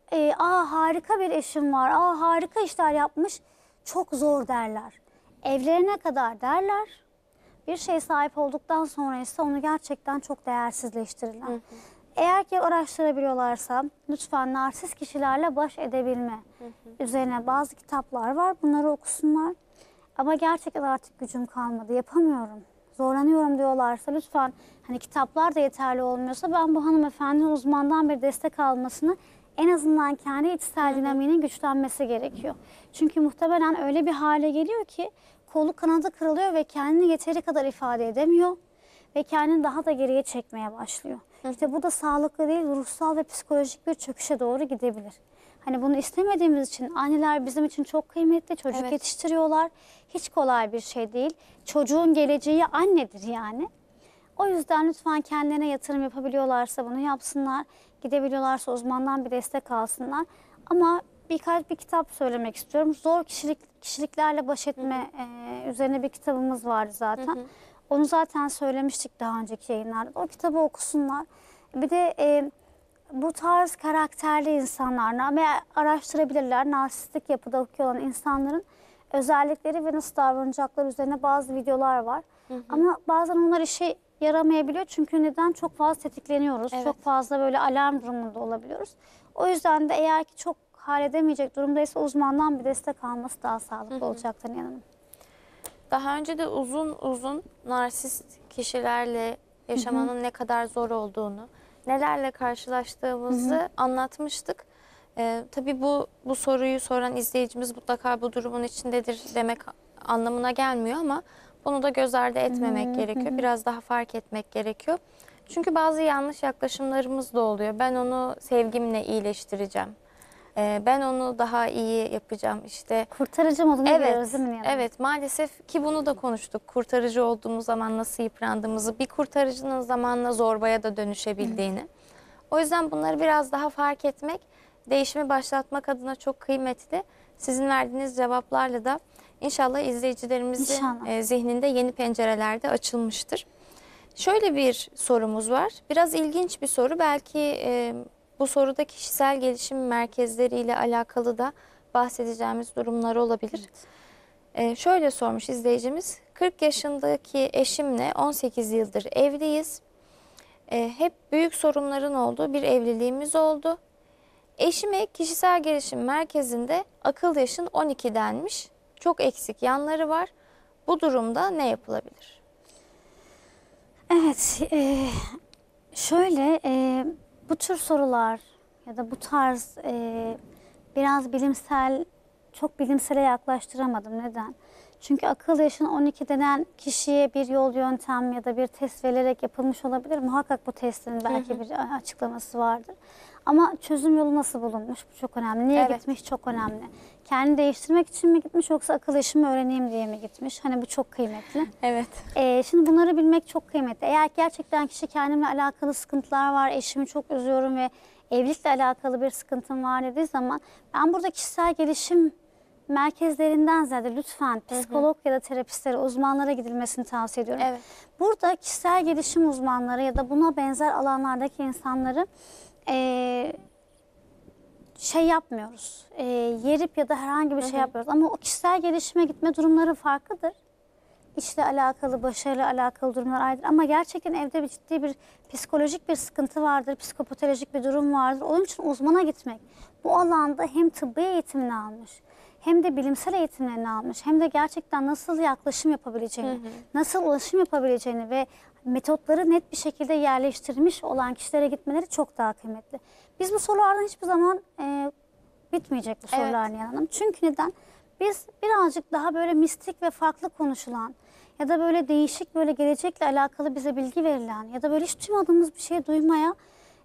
harika bir eşim var, harika işler yapmış, çok zor derler. Evlerine kadar derler. Bir şey sahip olduktan sonra ise onu gerçekten çok değersizleştirirler. Eğer ki araştırabiliyorlarsa lütfen narsist kişilerle baş edebilme üzerine bazı kitaplar var. Bunları okusunlar. Ama gerçekten artık gücüm kalmadı, yapamıyorum, zorlanıyorum diyorlarsa lütfen, hani kitaplar da yeterli olmuyorsa ben bu hanımefendinin uzmandan bir destek almasını, en azından kendi içsel dinamiğinin güçlenmesi gerekiyor. Çünkü muhtemelen öyle bir hale geliyor ki kolu kanadı kırılıyor ve kendini yeteri kadar ifade edemiyor ve kendini daha da geriye çekmeye başlıyor. İşte bu da sağlıklı değil, ruhsal ve psikolojik bir çöküşe doğru gidebilir. Hani bunu istemediğimiz için anneler bizim için çok kıymetli, çocuk yetiştiriyorlar. Hiç kolay bir şey değil. Çocuğun geleceği annedir yani. O yüzden lütfen kendilerine yatırım yapabiliyorlarsa bunu yapsınlar. Gidebiliyorlarsa uzmandan bir destek alsınlar. Ama bir kitap söylemek istiyorum. Zor kişiliklerle baş etme üzerine bir kitabımız vardı zaten. Onu zaten söylemiştik daha önceki yayınlarda. O kitabı okusunlar. Bir de bu tarz karakterli insanlar ve araştırabilirler. Narsistik yapıda okuyor olan insanların özellikleri ve nasıl davranacakları üzerine bazı videolar var. Ama bazen onlar işe yaramayabiliyor. Çünkü neden? Çok fazla tetikleniyoruz. Çok fazla böyle alarm durumunda olabiliyoruz. O yüzden de eğer ki çok halledemeyecek durumdaysa uzmandan bir destek alması daha sağlıklı olacaktır yanım. Daha önce de uzun narsist kişilerle yaşamanın ne kadar zor olduğunu, nelerle karşılaştığımızı anlatmıştık. Tabii bu soruyu soran izleyicimiz mutlaka bu durumun içindedir demek anlamına gelmiyor ama bunu da göz ardı etmemek gerekiyor. Biraz daha fark etmek gerekiyor. Çünkü bazı yanlış yaklaşımlarımız da oluyor. Ben onu sevgimle iyileştireceğim. Ben onu daha iyi yapacağım. İşte kurtarıcı moduna giriyoruz değil mi? Evet, maalesef ki bunu da konuştuk. Kurtarıcı olduğumuz zaman nasıl yıprandığımızı, bir kurtarıcının zamanla zorbaya da dönüşebildiğini. O yüzden bunları biraz daha fark etmek, değişimi başlatmak adına çok kıymetli. Sizin verdiğiniz cevaplarla da inşallah izleyicilerimizin zihninde yeni pencerelerde açılmıştır. Şöyle bir sorumuz var. Biraz ilginç bir soru. Belki bu soruda kişisel gelişim merkezleriyle alakalı da bahsedeceğimiz durumlar olabilir. Şöyle sormuş izleyicimiz. 40 yaşındaki eşimle 18 yıldır evliyiz. Hep büyük sorunların olduğu bir evliliğimiz oldu. Eşime kişisel gelişim merkezinde akıl yaşın 12 denmiş. Çok eksik yanları var. Bu durumda ne yapılabilir? Evet, şöyle bu tür sorular ya da bu tarz biraz çok bilimsele yaklaştıramadım. Neden? Çünkü akıl yaşın 12 denen kişiye bir yol yöntem ya da bir test verilerek yapılmış olabilir. Muhakkak bu testin belki bir açıklaması vardır. Ama çözüm yolu nasıl bulunmuş? Bu çok önemli. Niye gitmiş? Çok önemli. Kendini değiştirmek için mi gitmiş yoksa akıl yaşamı öğreneyim diye mi gitmiş? Hani bu çok kıymetli. Evet. Şimdi bunları bilmek çok kıymetli. Eğer gerçekten kişi kendimle alakalı sıkıntılar var, eşimi çok üzüyorum ve evlilikle alakalı bir sıkıntım var dediği zaman ben burada kişisel gelişim merkezlerinden ziyade lütfen psikolog ya da terapistlere, uzmanlara gidilmesini tavsiye ediyorum. Evet. Burada kişisel gelişim uzmanları ya da buna benzer alanlardaki insanları şey yapmıyoruz. Yerip ya da herhangi bir şey yapmıyoruz. Ama o kişisel gelişime gitme durumları farklıdır. İşle alakalı, başarıyla alakalı durumlar ayrıdır. Ama gerçekten evde bir ciddi bir psikolojik bir sıkıntı vardır, psikopatolojik bir durum vardır. Onun için uzmana gitmek. Bu alanda hem tıbbi eğitimini almış, hem de bilimsel eğitimlerini almış, hem de gerçekten nasıl yaklaşım yapabileceğini, nasıl ulaşım yapabileceğini ve metotları net bir şekilde yerleştirmiş olan kişilere gitmeleri çok daha kıymetli. Biz bu sorulardan hiçbir zaman bitmeyecek bu sorular Nihan Hanım. Çünkü neden? Biz birazcık daha böyle mistik ve farklı konuşulan ya da böyle değişik böyle gelecekle alakalı bize bilgi verilen ya da böyle hiç duymadığımız bir şey duymaya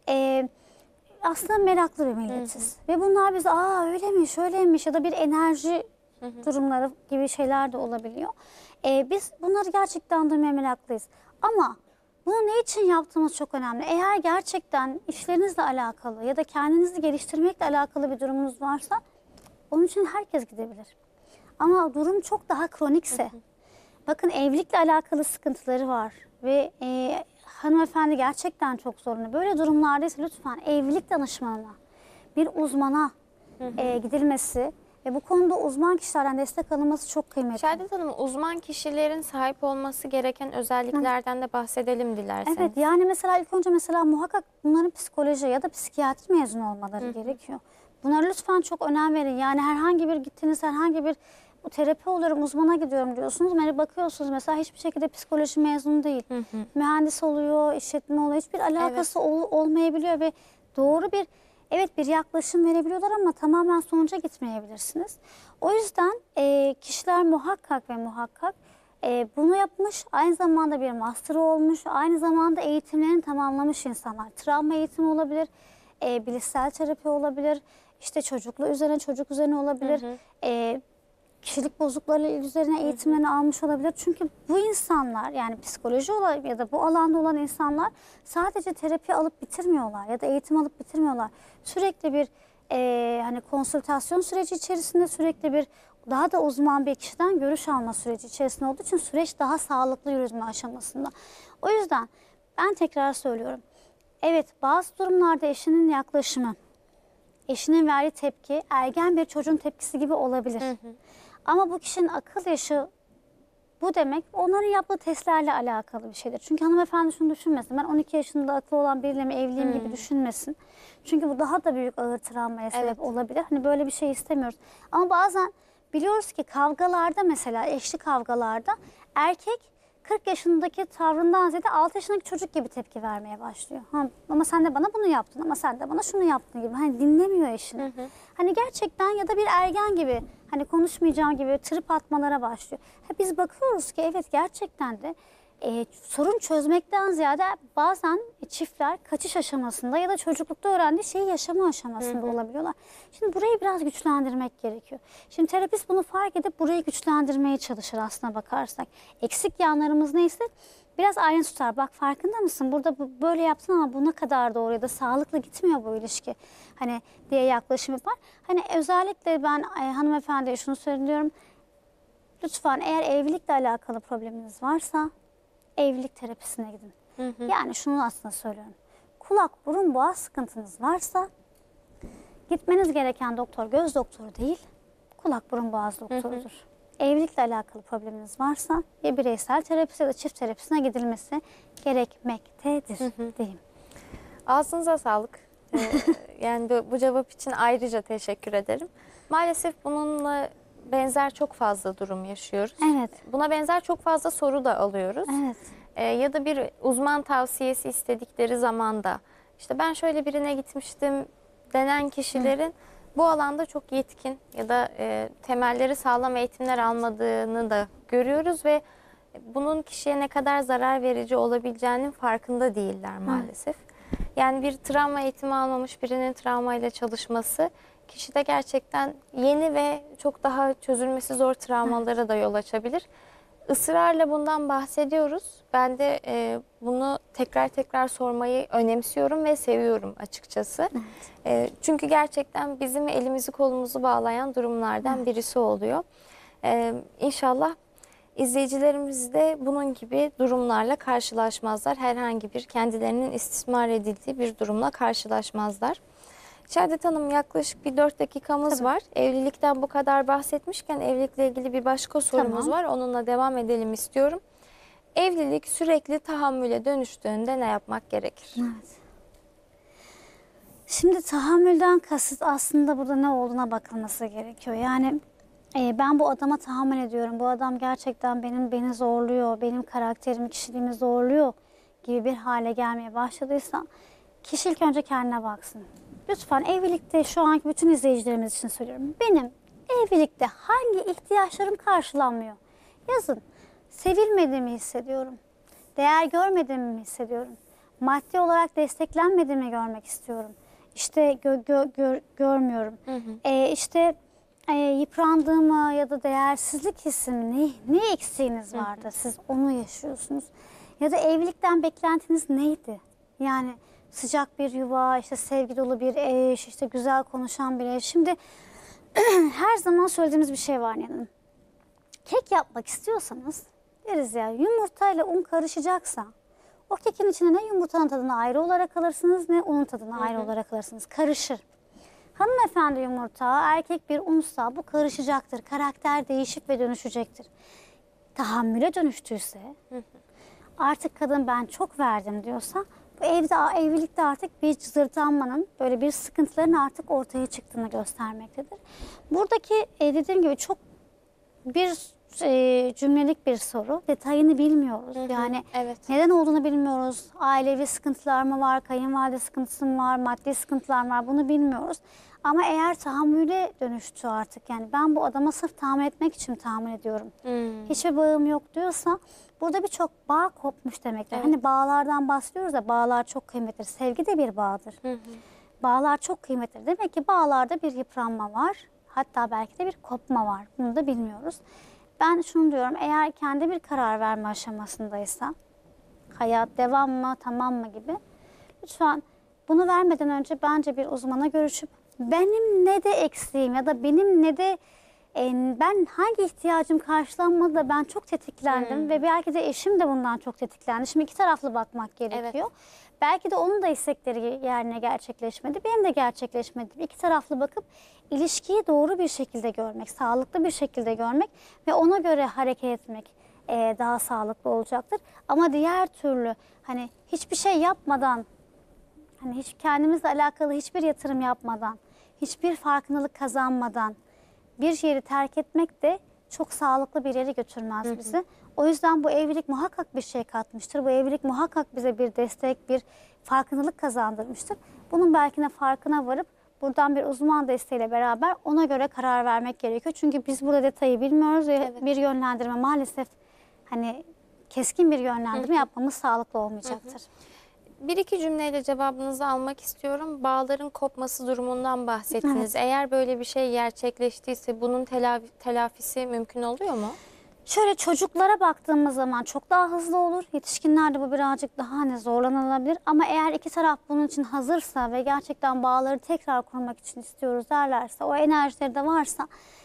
aslında meraklı bir milletiz. Ve bunlar bize öyleymiş şöyleymiş ya da bir enerji durumları gibi şeyler de olabiliyor. Biz bunları gerçekten duymaya meraklıyız. Ama bunu ne için yaptığımız çok önemli. Eğer gerçekten işlerinizle alakalı ya da kendinizi geliştirmekle alakalı bir durumunuz varsa onun için herkes gidebilir. Ama durum çok daha kronikse, bakın evlilikle alakalı sıkıntıları var ve hanımefendi gerçekten çok zorlanıyor. Böyle durumlardaysa lütfen evlilik danışmanına, bir uzmana gidilmesi ve bu konuda uzman kişilerden destek alınması çok kıymetli. Şehadet Hanım, uzman kişilerin sahip olması gereken özelliklerden de bahsedelim dilerseniz. Evet, yani mesela ilk önce muhakkak bunların psikoloji ya da psikiyatri mezunu olmaları gerekiyor. Bunlara lütfen çok önem verin. Yani herhangi bir gittiğiniz herhangi bir terapi oluyorum, uzmana gidiyorum diyorsunuz. Yani bakıyorsunuz mesela hiçbir şekilde psikoloji mezunu değil. Mühendis oluyor, işletme oluyor. Hiçbir alakası olmayabiliyor ve doğru bir bir yaklaşım verebiliyorlar ama tamamen sonuca gitmeyebilirsiniz. O yüzden kişiler muhakkak ve muhakkak bunu yapmış, aynı zamanda bir master olmuş, aynı zamanda eğitimlerini tamamlamış insanlar. Travma eğitimi olabilir, bilişsel terapi olabilir, işte çocuk üzerine olabilir, kişilik bozuklukları üzerine eğitimlerini almış olabilir. Çünkü bu insanlar yani psikoloji ya da bu alanda olan insanlar sadece terapi alıp bitirmiyorlar ya da eğitim alıp bitirmiyorlar. Sürekli bir hani konsültasyon süreci içerisinde sürekli bir daha da uzman bir kişiden görüş alma süreci içerisinde olduğu için süreç daha sağlıklı yürütme aşamasında. O yüzden ben tekrar söylüyorum. Evet, bazı durumlarda eşinin yaklaşımı, eşinin verdiği tepki ergen bir çocuğun tepkisi gibi olabilir. Ama bu kişinin akıl yaşı bu demek onların yaptığı testlerle alakalı bir şeydir. Çünkü hanımefendi şunu düşünmesin. Ben 12 yaşında aklı olan biriyle mi evliyim gibi düşünmesin. Çünkü bu daha da büyük ağır travmaya sebep olabilir. Hani böyle bir şey istemiyoruz. Ama bazen biliyoruz ki kavgalarda mesela eşli kavgalarda erkek 40 yaşındaki tavrından ziyade 6 yaşındaki çocuk gibi tepki vermeye başlıyor. Ama sen de bana bunu yaptın ama sen de bana şunu yaptın gibi. Hani dinlemiyor eşini. Hani gerçekten ya da bir ergen gibi hani konuşmayacağım gibi trip atmalara başlıyor. Biz bakıyoruz ki evet gerçekten de sorun çözmekten ziyade bazen çiftler kaçış aşamasında ya da çocuklukta öğrendiği şeyi yaşama aşamasında olabiliyorlar. Şimdi burayı biraz güçlendirmek gerekiyor. Şimdi terapist bunu fark edip burayı güçlendirmeye çalışır aslına bakarsak. Eksik yanlarımız neyse biraz ayrıntı tutar. Bak farkında mısın? Burada böyle yaptın ama bu ne kadar doğru ya da sağlıklı gitmiyor bu ilişki. Hani diye yaklaşım yapar. Hani özellikle ben hanımefendiye şunu söylüyorum. Lütfen eğer evlilikle alakalı probleminiz varsa evlilik terapisine gidin. Yani şunu aslında söylüyorum. Kulak, burun, boğaz sıkıntınız varsa gitmeniz gereken doktor göz doktoru değil, kulak, burun, boğaz doktorudur. Evlilikle alakalı probleminiz varsa ya bireysel terapisi ya da çift terapisine gidilmesi gerekmektedir diyeyim. Ağzınıza sağlık. Yani bu cevap için ayrıca teşekkür ederim. Maalesef bununla benzer çok fazla durum yaşıyoruz. Evet. Buna benzer çok fazla soru da alıyoruz. Evet. Ya da bir uzman tavsiyesi istedikleri zaman da işte ben şöyle birine gitmiştim denen kişilerin bu alanda çok yetkin ya da temelleri sağlam eğitimler almadığını da görüyoruz ve bunun kişiye ne kadar zarar verici olabileceğinin farkında değiller maalesef. Yani bir travma eğitimi almamış birinin travmayla çalışması kişide gerçekten yeni ve çok daha çözülmesi zor travmalara da yol açabilir. Israrla bundan bahsediyoruz. Ben de bunu tekrar tekrar sormayı önemsiyorum ve seviyorum açıkçası. Çünkü gerçekten bizim elimizi kolumuzu bağlayan durumlardan birisi oluyor. İnşallah izleyicilerimiz de bunun gibi durumlarla karşılaşmazlar. Herhangi bir kendilerinin istismar edildiği bir durumla karşılaşmazlar. Şehadet Hanım, yaklaşık bir 4 dakikamız var. Evlilikten bu kadar bahsetmişken evlilikle ilgili bir başka sorumuz var. Onunla devam edelim istiyorum. Evlilik sürekli tahammüle dönüştüğünde ne yapmak gerekir? Evet. Şimdi tahammülden kasıt aslında burada ne olduğuna bakılması gerekiyor. Yani ben bu adama tahammül ediyorum. Bu adam gerçekten beni zorluyor, benim karakterimi, kişiliğimi zorluyor gibi bir hale gelmeye başladıysa kişi ilk önce kendine baksın. Lütfen evlilikte, şu anki bütün izleyicilerimiz için söylüyorum. Benim evlilikte hangi ihtiyaçlarım karşılanmıyor? Yazın. Sevilmediğimi hissediyorum. Değer görmediğimi hissediyorum. Maddi olarak desteklenmediğimi görmek istiyorum. İşte görmüyorum. İşte yıprandığımı ya da değersizlik hissimi, ne eksiğiniz vardı? Siz onu yaşıyorsunuz. Ya da evlilikten beklentiniz neydi? Yani sıcak bir yuva, işte sevgi dolu bir eş, işte güzel konuşan bir eş. Şimdi her zaman söylediğimiz bir şey var yani. Kek yapmak istiyorsanız deriz ya, yumurtayla un karışacaksa o kekin içine ne yumurtanın tadını ayrı olarak alırsınız ne unun tadını ayrı olarak alırsınız. Karışır. Hanımefendi yumurta, erkek bir unsa bu karışacaktır. Karakter değişip ve dönüşecektir. Tahammüle dönüştüyse, artık kadın ben çok verdim diyorsa, bu evlilikte artık bir cızırtanmanın, böyle bir sıkıntıların artık ortaya çıktığını göstermektedir. Buradaki dediğim gibi çok bir cümlelik bir soru. Detayını bilmiyoruz. Yani neden olduğunu bilmiyoruz. Ailevi sıkıntılar mı var, kayınvalide sıkıntısı mı var, maddi sıkıntılar mı var, bunu bilmiyoruz. Ama eğer tahammüle dönüştü artık, yani ben bu adama sırf tahammül etmek için tahammül ediyorum. Hiçbir bağım yok diyorsa burada birçok bağ kopmuş demektir. Hani bağlardan bahsediyoruz da bağlar çok kıymetlidir. Sevgi de bir bağdır. Bağlar çok kıymetlidir. Demek ki bağlarda bir yıpranma var. Hatta belki de bir kopma var. Bunu da bilmiyoruz. Ben şunu diyorum, eğer kendi bir karar verme aşamasındaysa, hayat devam mı, tamam mı gibi, lütfen bunu vermeden önce bence bir uzmana görüşüp benim ne de eksiğim ya da benim ne de ben hangi ihtiyacım karşılanmadı da ben çok tetiklendim ve belki de eşim de bundan çok tetiklendi. Şimdi iki taraflı bakmak gerekiyor. Belki de onun da istekleri yerine gerçekleşmedi, benim de gerçekleşmedi. İki taraflı bakıp ilişkiyi doğru bir şekilde görmek, sağlıklı bir şekilde görmek ve ona göre hareket etmek daha sağlıklı olacaktır. Ama diğer türlü hani hiçbir şey yapmadan, hani hiç kendimizle alakalı hiçbir yatırım yapmadan, hiçbir farkındalık kazanmadan bir yeri terk etmek de çok sağlıklı bir yere götürmez bizi. O yüzden bu evlilik muhakkak bir şey katmıştır. Bu evlilik muhakkak bize bir destek, bir farkındalık kazandırmıştır. Bunun belki de farkına varıp buradan bir uzman desteğiyle beraber ona göre karar vermek gerekiyor. Çünkü biz burada detayı bilmiyoruz ve bir yönlendirme maalesef, hani keskin bir yönlendirme yapmamız sağlıklı olmayacaktır. Bir iki cümleyle cevabınızı almak istiyorum. Bağların kopması durumundan bahsettiniz. Eğer böyle bir şey gerçekleştiyse bunun telafisi mümkün oluyor mu? Şöyle çocuklara baktığımız zaman çok daha hızlı olur. Yetişkinlerde bu birazcık daha hani zorlanılabilir. Ama eğer iki taraf bunun için hazırsa ve gerçekten bağları tekrar kurmak için istiyoruz derlerse, o enerjileri de varsa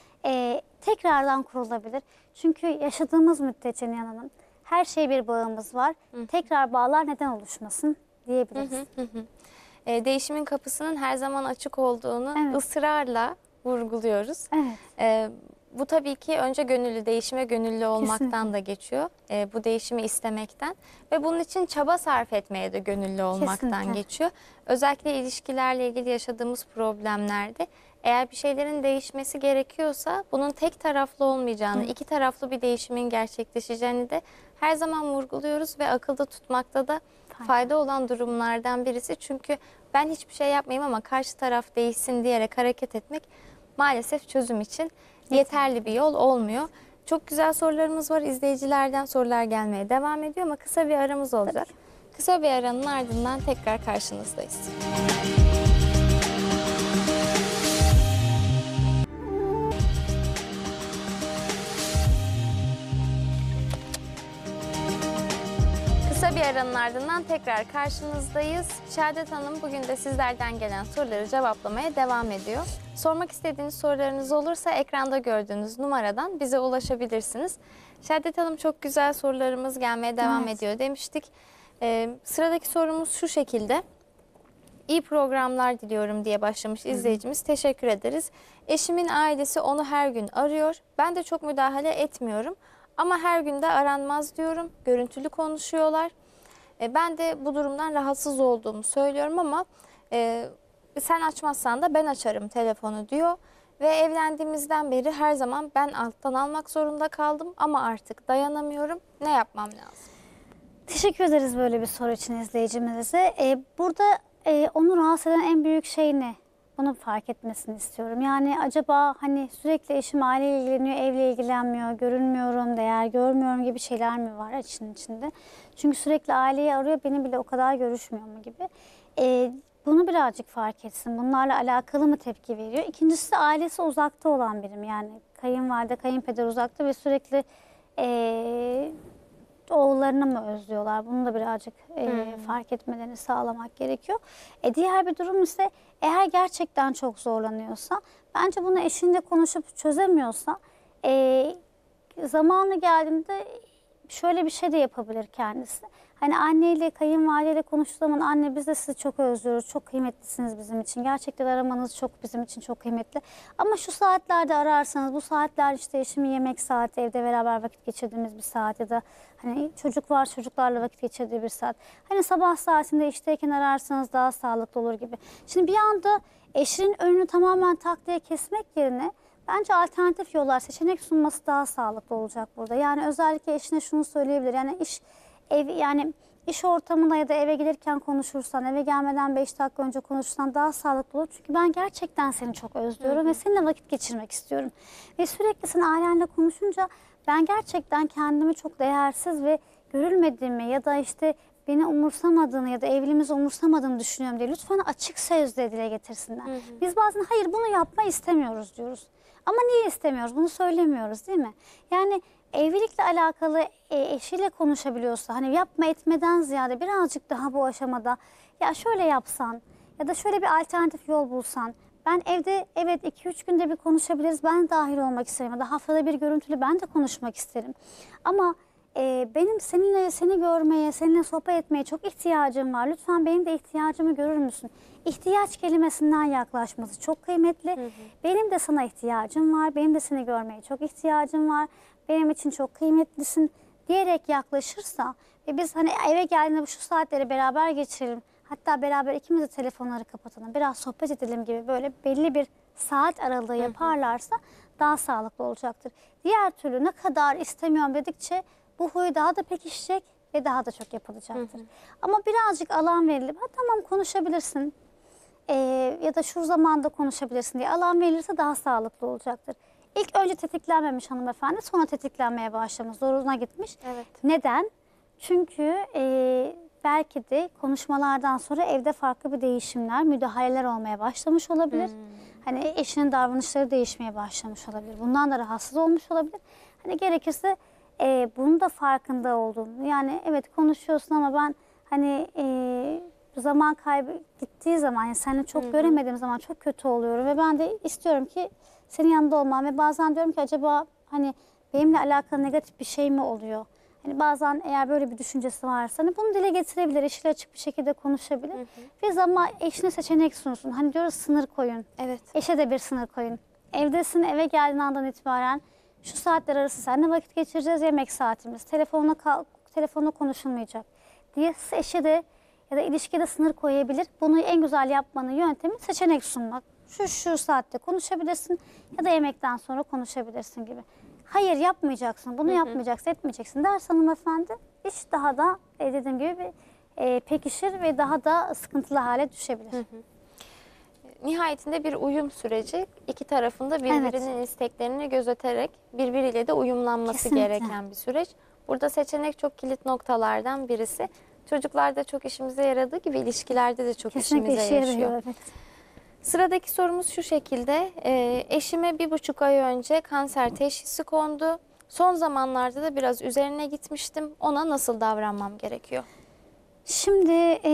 tekrardan kurulabilir. Çünkü yaşadığımız müddetçe Nihan Hanım, her şey bir bağımız var. Tekrar bağlar neden oluşmasın diyebiliriz. Değişimin kapısının her zaman açık olduğunu ısrarla vurguluyoruz. Bu tabii ki önce gönüllü, değişime gönüllü olmaktan da geçiyor. Bu değişimi istemekten ve bunun için çaba sarf etmeye de gönüllü olmaktan geçiyor. Özellikle ilişkilerle ilgili yaşadığımız problemlerde eğer bir şeylerin değişmesi gerekiyorsa bunun tek taraflı olmayacağını, iki taraflı bir değişimin gerçekleşeceğini de her zaman vurguluyoruz ve akılda tutmakta da fayda olan durumlardan birisi. Çünkü ben hiçbir şey yapmayayım ama karşı taraf değişsin diyerek hareket etmek maalesef çözüm için yeterli bir yol olmuyor. Çok güzel sorularımız var. İzleyicilerden sorular gelmeye devam ediyor ama kısa bir aramız olacak. Kısa bir aranın ardından tekrar karşınızdayız. Kısa bir aranın ardından tekrar karşınızdayız. Şehadet Hanım bugün de sizlerden gelen soruları cevaplamaya devam ediyor. Sormak istediğiniz sorularınız olursa ekranda gördüğünüz numaradan bize ulaşabilirsiniz. Şehadet Hanım, çok güzel sorularımız gelmeye devam ediyor demiştik. Sıradaki sorumuz şu şekilde. İyi programlar diliyorum diye başlamış izleyicimiz. Teşekkür ederiz. Eşimin ailesi onu her gün arıyor. Ben de çok müdahale etmiyorum. Ama her gün de aranmaz diyorum. Görüntülü konuşuyorlar. Ben de bu durumdan rahatsız olduğumu söylüyorum ama sen açmazsan da ben açarım telefonu diyor. Ve evlendiğimizden beri her zaman ben alttan almak zorunda kaldım ama artık dayanamıyorum. Ne yapmam lazım? Teşekkür ederiz böyle bir soru için izleyicimize. Burada onu rahatsız eden en büyük şey ne? Bunu fark etmesini istiyorum. Yani acaba hani sürekli eşim aileyle ilgileniyor, evle ilgilenmiyor, görünmüyorum, değer görmüyorum gibi şeyler mi var içinde? Çünkü sürekli aileyi arıyor, beni bile o kadar görüşmüyor mu gibi. Bunu birazcık fark etsin. Bunlarla alakalı mı tepki veriyor? İkincisi, ailesi uzakta olan birim. Yani kayınvalide, kayınpeder uzakta ve sürekli oğullarını mı özlüyorlar? Bunu da birazcık fark etmelerini sağlamak gerekiyor. Diğer bir durum ise, eğer gerçekten çok zorlanıyorsa, bence bunu eşinle konuşup çözemiyorsa zamanı geldiğinde şöyle bir şey de yapabilir kendisi. Hani anneyle, kayınvalideyle konuştuğu zaman, anne biz de sizi çok özlüyoruz, çok kıymetlisiniz bizim için. Gerçekten aramanız çok bizim için çok kıymetli. Ama şu saatlerde ararsanız, bu saatler işte eşimin yemek saati, evde beraber vakit geçirdiğimiz bir saat ya da hani çocuk var, çocuklarla vakit geçirdiği bir saat. Hani sabah saatinde işteyken ararsanız daha sağlıklı olur gibi. Şimdi bir anda eşinin önünü tamamen tak diye kesmek yerine bence alternatif yollar, seçenek sunması daha sağlıklı olacak burada. Yani özellikle eşine şunu söyleyebilir. Yani iş ortamında ya da eve gelirken konuşursan, eve gelmeden 5 dakika önce konuşursan daha sağlıklı olur. Çünkü ben gerçekten seni çok özlüyorum ve seninle vakit geçirmek istiyorum. Ve sürekli sen ailenle konuşunca ben gerçekten kendimi çok değersiz ve görülmediğimi ya da işte beni umursamadığını ya da evliliğimizi umursamadığını düşünüyorum diye lütfen açık sözle dile getirsinler. Biz bazen hayır bunu yapma istemiyoruz diyoruz. Ama niye istemiyoruz? Bunu söylemiyoruz değil mi? Yani evlilikle alakalı eşiyle konuşabiliyorsa, hani yapma etmeden ziyade birazcık daha bu aşamada ya şöyle yapsan ya da şöyle bir alternatif yol bulsan, ben evde evet 2-3 günde bir konuşabiliriz, ben dahil olmak isterim ya da haftada bir görüntülü ben de konuşmak isterim. Ama benim seni görmeye, seninle sohbet etmeye çok ihtiyacım var. Lütfen benim de ihtiyacımı görür müsün? İhtiyaç kelimesinden yaklaşması çok kıymetli. Benim de sana ihtiyacım var. Benim de seni görmeye çok ihtiyacım var. Benim için çok kıymetlisin diyerek yaklaşırsa ve biz hani eve geldiğinde şu saatleri beraber geçirelim. Hatta beraber ikimiz de telefonları kapatalım. Biraz sohbet edelim gibi böyle belli bir saat aralığı yaparlarsa daha sağlıklı olacaktır. Diğer türlü ne kadar istemiyorum dedikçe bu huy daha da pekişecek ve daha da çok yapılacaktır. Ama birazcık alan verilip tamam konuşabilirsin ya da şu zamanda konuşabilirsin diye alan verilirse daha sağlıklı olacaktır. İlk önce tetiklenmemiş hanımefendi, sonra tetiklenmeye başlamış, zoruna gitmiş. Evet. Neden? Çünkü belki de konuşmalardan sonra evde farklı bir değişimler, müdahaleler olmaya başlamış olabilir. Hani eşinin davranışları değişmeye başlamış olabilir. Bundan da rahatsız olmuş olabilir. Hani gerekirse bunun da farkında olduğunu, yani evet konuşuyorsun ama ben hani zaman kaybı gittiği zaman, yani seni çok göremediğim zaman çok kötü oluyorum ve ben de istiyorum ki senin yanında olmam ve bazen diyorum ki acaba hani benimle alakalı negatif bir şey mi oluyor? Hani bazen eğer böyle bir düşüncesi varsa hani bunu dile getirebilir, eşiyle açık bir şekilde konuşabilir. Ve zaman eşine seçenek sunsun. Hani diyoruz sınır koyun. Evet. Eşe de bir sınır koyun. Evdesin, eve geldiğin andan itibaren şu saatler arası seninle vakit geçireceğiz, yemek saatimiz. Telefonla konuşulmayacak diye eşe de ya da ilişkide sınır koyabilir. Bunu en güzel yapmanın yöntemi seçenek sunmak. Şu saatte konuşabilirsin ya da yemekten sonra konuşabilirsin gibi. Hayır yapmayacaksın, bunu yapmayacaksın, etmeyeceksin derse hanımefendi iş daha da dediğim gibi pekişir ve daha da sıkıntılı hale düşebilir. Nihayetinde bir uyum süreci, iki tarafında birbirinin isteklerini gözeterek birbiriyle de uyumlanması Kesinlikle. gereken bir süreç. Burada seçenek çok kilit noktalardan birisi. Çocuklarda çok işimize yaradığı gibi ilişkilerde de çok Kesinlikle işimize işe yarıyor. yarıyor. Evet. Sıradaki sorumuz şu şekilde. Eşime 1,5 ay önce kanser teşhisi kondu. Son zamanlarda da biraz üzerine gitmiştim. Ona nasıl davranmam gerekiyor? Şimdi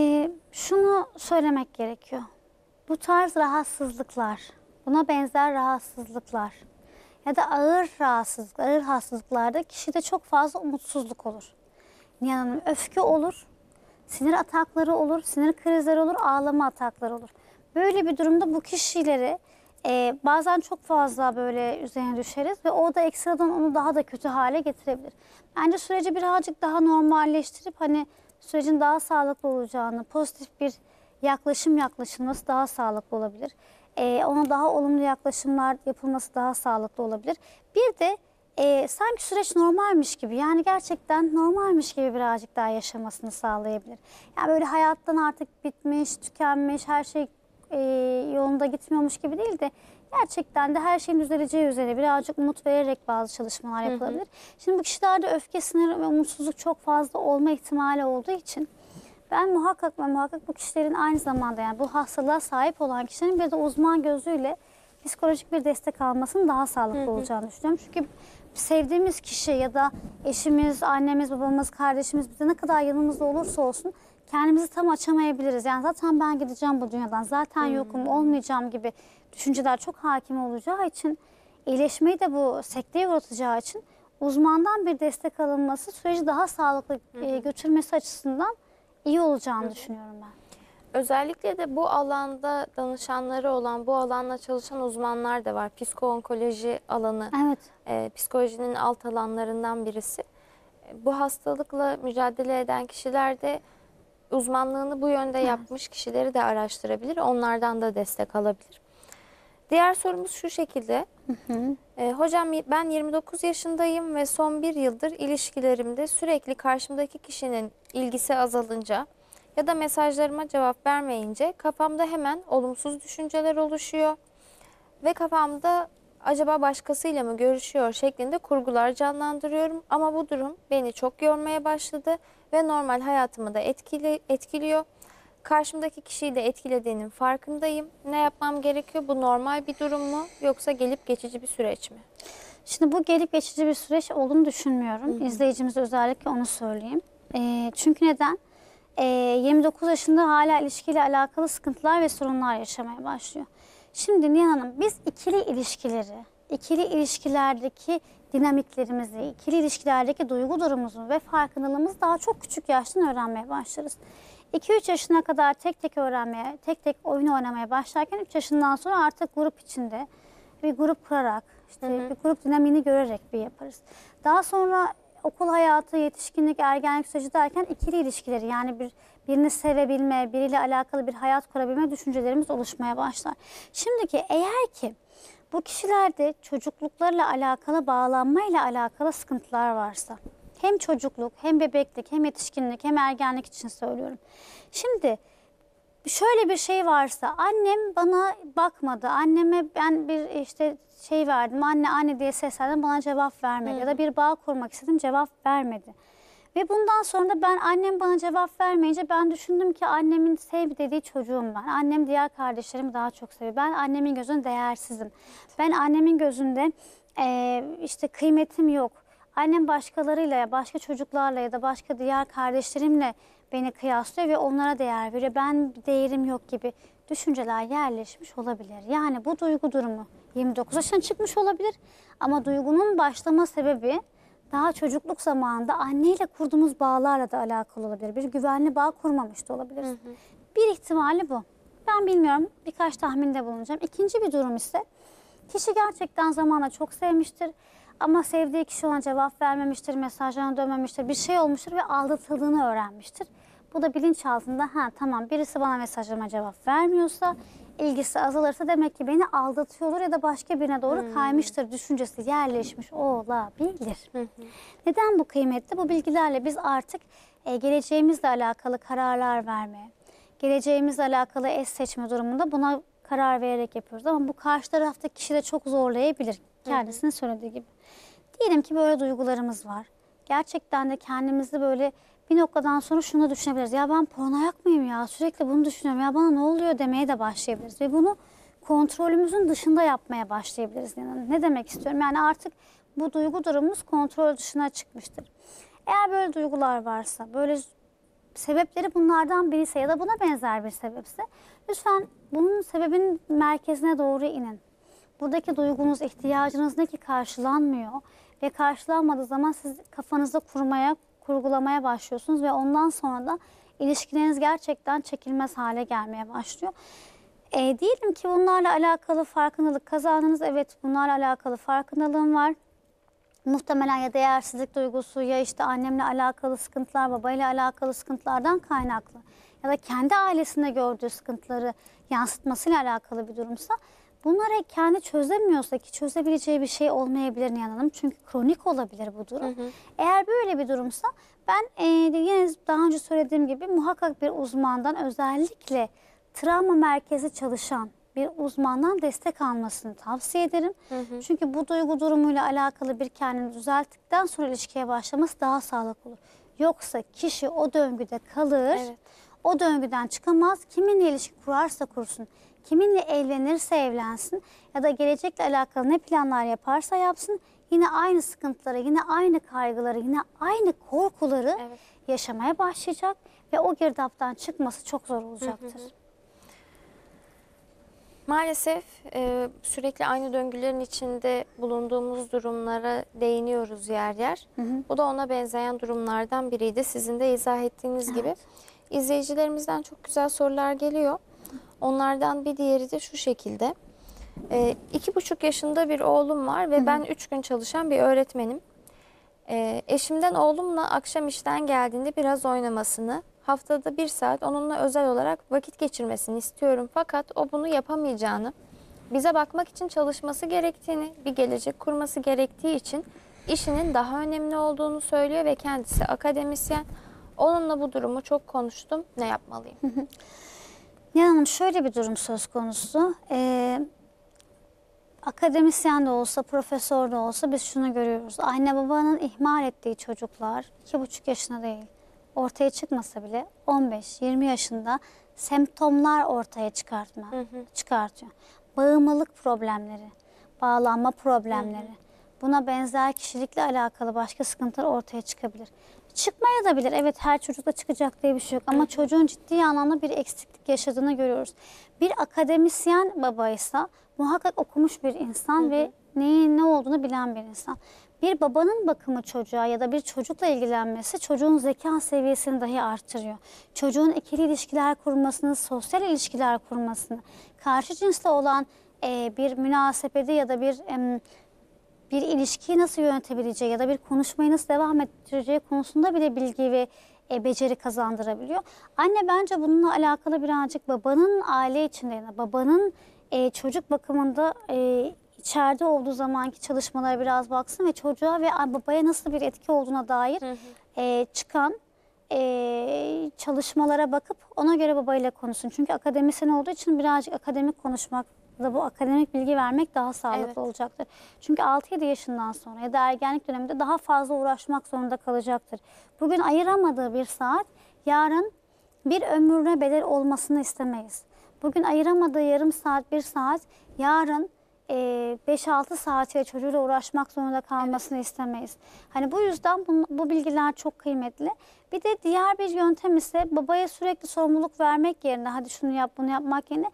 şunu söylemek gerekiyor. Bu tarz rahatsızlıklar, buna benzer rahatsızlıklar ya da ağır rahatsızlık, ağır hastalıklarda kişide çok fazla umutsuzluk olur. Yani öfke olur, sinir atakları olur, sinir krizleri olur, ağlama atakları olur. Böyle bir durumda bu kişileri bazen çok fazla böyle üzerine düşeriz ve o da ekstradan onu daha da kötü hale getirebilir. Bence süreci birazcık daha normalleştirip hani sürecin daha sağlıklı olacağını, pozitif bir yaklaşılması daha sağlıklı olabilir. Ona daha olumlu yaklaşımlar yapılması daha sağlıklı olabilir. Bir de sanki süreç normalmiş gibi, yani gerçekten normalmiş gibi birazcık daha yaşamasını sağlayabilir. Yani böyle hayattan artık bitmiş, tükenmiş, her şey yolunda gitmiyormuş gibi değil de gerçekten de her şeyin düzeleceği üzere birazcık umut vererek bazı çalışmalar yapılabilir. Şimdi bu kişilerde öfke, sinir ve umutsuzluk çok fazla olma ihtimali olduğu için ben muhakkak ve muhakkak bu kişilerin aynı zamanda, yani bu hastalığa sahip olan kişinin bir de uzman gözüyle psikolojik bir destek almasının daha sağlıklı olacağını düşünüyorum. Çünkü sevdiğimiz kişi ya da eşimiz, annemiz, babamız, kardeşimiz bize ne kadar yanımızda olursa olsun kendimizi tam açamayabiliriz. Yani zaten ben gideceğim bu dünyadan, zaten yokum, olmayacağım gibi düşünceler çok hakim olacağı için, iyileşmeyi de bu sekteye uğratacağı için uzmandan bir destek alınması süreci daha sağlıklı götürmesi açısından iyi olacağını düşünüyorum ben. Özellikle de bu alanda danışanları olan, bu alanla çalışan uzmanlar da var. Psiko-onkoloji alanı, Evet. psikolojinin alt alanlarından birisi. Bu hastalıkla mücadele eden kişiler de uzmanlığını bu yönde yapmış kişileri de araştırabilir. Onlardan da destek alabilir. Diğer sorumuz şu şekilde. Hocam ben 29 yaşındayım ve son bir yıldır ilişkilerimde sürekli karşımdaki kişinin ilgisi azalınca ya da mesajlarıma cevap vermeyince kafamda hemen olumsuz düşünceler oluşuyor. Ve kafamda acaba başkasıyla mı görüşüyor şeklinde kurgular canlandırıyorum. Ama bu durum beni çok yormaya başladı ve normal hayatımı da etkiliyor. Karşımdaki kişiyi de etkilediğinin farkındayım. Ne yapmam gerekiyor? Bu normal bir durum mu yoksa gelip geçici bir süreç mi? Şimdi bu gelip geçici bir süreç olduğunu düşünmüyorum. İzleyicimize özellikle onu söyleyeyim. Çünkü neden? 29 yaşında hala ilişkiyle alakalı sıkıntılar ve sorunlar yaşamaya başlıyor. Şimdi Nihan Hanım, biz ikili ilişkilerdeki dinamiklerimizi, ikili ilişkilerdeki duygu durumumuzu ve farkındalığımızı daha çok küçük yaştan öğrenmeye başlarız. 2-3 yaşına kadar tek tek öğrenmeye, tek tek oyun oynamaya başlarken 3 yaşından sonra artık grup içinde bir grup kurarak, işte bir grup dinamiğini görerek bir yaparız. Daha sonra okul hayatı, yetişkinlik, ergenlik süreci derken ikili ilişkileri, yani birini sevebilme, biriyle alakalı bir hayat kurabilme düşüncelerimiz oluşmaya başlar. Şimdiki eğer ki bu kişilerde çocukluklarla alakalı, bağlanmayla alakalı sıkıntılar varsa, hem çocukluk, hem bebeklik, hem yetişkinlik, hem ergenlik için söylüyorum. Şimdi şöyle bir şey varsa, annem bana bakmadı, anneme ben bir işte şey verdim, anne diye seslendim, bana cevap vermedi ya da bir bağ kurmak istedim, cevap vermedi. Ve bundan sonra da ben, annem bana cevap vermeyince ben düşündüm ki annemin dediği çocuğum ben. Annem diğer kardeşlerimi daha çok seviyor. Ben annemin gözünde değersizim. Ben annemin gözünde işte kıymetim yok. Annem başkalarıyla, başka çocuklarla ya da başka diğer kardeşlerimle beni kıyaslıyor ve onlara değer veriyor. Ben değerim yok gibi düşünceler yerleşmiş olabilir. Yani bu duygu durumu 29 yaşına çıkmış olabilir ama duygunun başlama sebebi daha çocukluk zamanında anneyle kurduğumuz bağlarla da alakalı olabilir. Bir güvenli bağ kurmamış da olabiliriz. Bir ihtimali bu. Ben bilmiyorum, birkaç tahminde bulunacağım. İkinci bir durum ise kişi gerçekten zamanla çok sevmiştir ama sevdiği kişi ona cevap vermemiştir, mesajlarına dönmemiştir, bir şey olmuştur ve aldatıldığını öğrenmiştir. Bu da bilinçaltında, tamam, birisi bana mesajlarıma cevap vermiyorsa, ilgisi azalırsa demek ki beni aldatıyorlar ya da başka birine doğru kaymıştır düşüncesi yerleşmiş olabilir. Neden bu kıymetli? Bu bilgilerle biz artık geleceğimizle alakalı kararlar vermeye, geleceğimizle alakalı eş seçme durumunda buna karar vererek yapıyoruz. Ama bu karşı taraftaki kişi de çok zorlayabilir, kendisinin söylediği gibi. Diyelim ki böyle duygularımız var. Gerçekten de kendimizi böyle bir noktadan sonra şunu düşünebiliriz. Ya ben paranoyak mıyım ya? Sürekli bunu düşünüyorum. Ya bana ne oluyor demeye de başlayabiliriz. Ve bunu kontrolümüzün dışında yapmaya başlayabiliriz. Yani ne demek istiyorum? Yani artık bu duygu durumumuz kontrol dışına çıkmıştır. Eğer böyle duygular varsa, böyle sebepleri bunlardan biriyse ya da buna benzer bir sebepse lütfen bunun sebebinin merkezine doğru inin. Buradaki duygunuz, ihtiyacınız ne ki karşılanmıyor ve karşılanmadığı zaman siz kafanızda kurgulamaya başlıyorsunuz ve ondan sonra da ilişkileriniz gerçekten çekilmez hale gelmeye başlıyor. Diyelim ki bunlarla alakalı farkındalık kazandınız. Evet, bunlarla alakalı farkındalığım var. Muhtemelen ya değersizlik duygusu ya işte annemle alakalı sıkıntılar, babayla alakalı sıkıntılardan kaynaklı ya da kendi ailesinde gördüğü sıkıntıları yansıtmasıyla alakalı bir durumsa bunları kendi çözemiyorsa ki çözebileceği bir şey olmayabilir Nihan Hanım. Çünkü kronik olabilir bu durum. Eğer böyle bir durumsa ben yine daha önce söylediğim gibi muhakkak bir uzmandan özellikle travma merkezi çalışan bir uzmandan destek almasını tavsiye ederim. Çünkü bu duygu durumuyla alakalı bir kendini düzelttikten sonra ilişkiye başlaması daha sağlıklı olur. Yoksa kişi o döngüde kalır, o döngüden çıkamaz. Kiminle ilişki kurarsa kursun, kiminle evlenirse evlensin ya da gelecekle alakalı ne planlar yaparsa yapsın yine aynı sıkıntıları, yine aynı kaygıları, yine aynı korkuları yaşamaya başlayacak ve o girdaptan çıkması çok zor olacaktır. Maalesef sürekli aynı döngülerin içinde bulunduğumuz durumlara değiniyoruz yer yer. Bu da ona benzeyen durumlardan biriydi. Sizin de izah ettiğiniz gibi. İzleyicilerimizden çok güzel sorular geliyor. Onlardan bir diğeri de şu şekilde. 2,5 yaşında bir oğlum var ve ben 3 gün çalışan bir öğretmenim. Eşimden oğlumla akşam işten geldiğinde biraz oynamasını, haftada 1 saat onunla özel olarak vakit geçirmesini istiyorum. Fakat o bunu yapamayacağını, bize bakmak için çalışması gerektiğini, bir gelecek kurması gerektiği için işinin daha önemli olduğunu söylüyor ve kendisi akademisyen. Onunla bu durumu çok konuştum. Ne yapmalıyım? Nihan Hanım, şöyle bir durum söz konusu. Akademisyen de olsa, profesör de olsa biz şunu görüyoruz. Anne babanın ihmal ettiği çocuklar 2,5 yaşında değil, ortaya çıkmasa bile 15-20 yaşında semptomlar ortaya çıkartıyor. Bağımlılık problemleri, bağlanma problemleri, buna benzer kişilikle alakalı başka sıkıntılar ortaya çıkabilir. Çıkmaya da bilir. Evet, her çocukta çıkacak diye bir şey yok ama çocuğun ciddi anlamda bir eksiklik yaşadığını görüyoruz. Bir akademisyen babaysa muhakkak okumuş bir insan ve neyin ne olduğunu bilen bir insan. Bir babanın bakımı çocuğa ya da bir çocukla ilgilenmesi çocuğun zeka seviyesini dahi artırıyor. Çocuğun ikili ilişkiler kurmasını, sosyal ilişkiler kurmasını, karşı cinsle olan bir münasebede ya da bir ilişkiyi nasıl yönetebileceği ya da bir konuşmayı nasıl devam ettireceği konusunda bile bilgi ve beceri kazandırabiliyor. Anne bence bununla alakalı birazcık babanın aile içinde, yani babanın çocuk bakımında içeride olduğu zamanki çalışmalara biraz baksın ve çocuğa ve babaya nasıl bir etki olduğuna dair çıkan çalışmalara bakıp ona göre babayla konuşsun. Çünkü akademisyen olduğu için birazcık akademik konuşmak da bu akademik bilgi vermek daha sağlıklı olacaktır. Çünkü 6-7 yaşından sonra ya da ergenlik döneminde daha fazla uğraşmak zorunda kalacaktır. Bugün ayıramadığı bir saat yarın bir ömrüne bedel olmasını istemeyiz. Bugün ayıramadığı yarım saat, 1 saat yarın 5-6 saatiyle çocuğuyla uğraşmak zorunda kalmasını istemeyiz. Hani bu yüzden bu bilgiler çok kıymetli. Bir de diğer bir yöntem ise babaya sürekli sorumluluk vermek yerine hadi şunu yap bunu yapmak yerine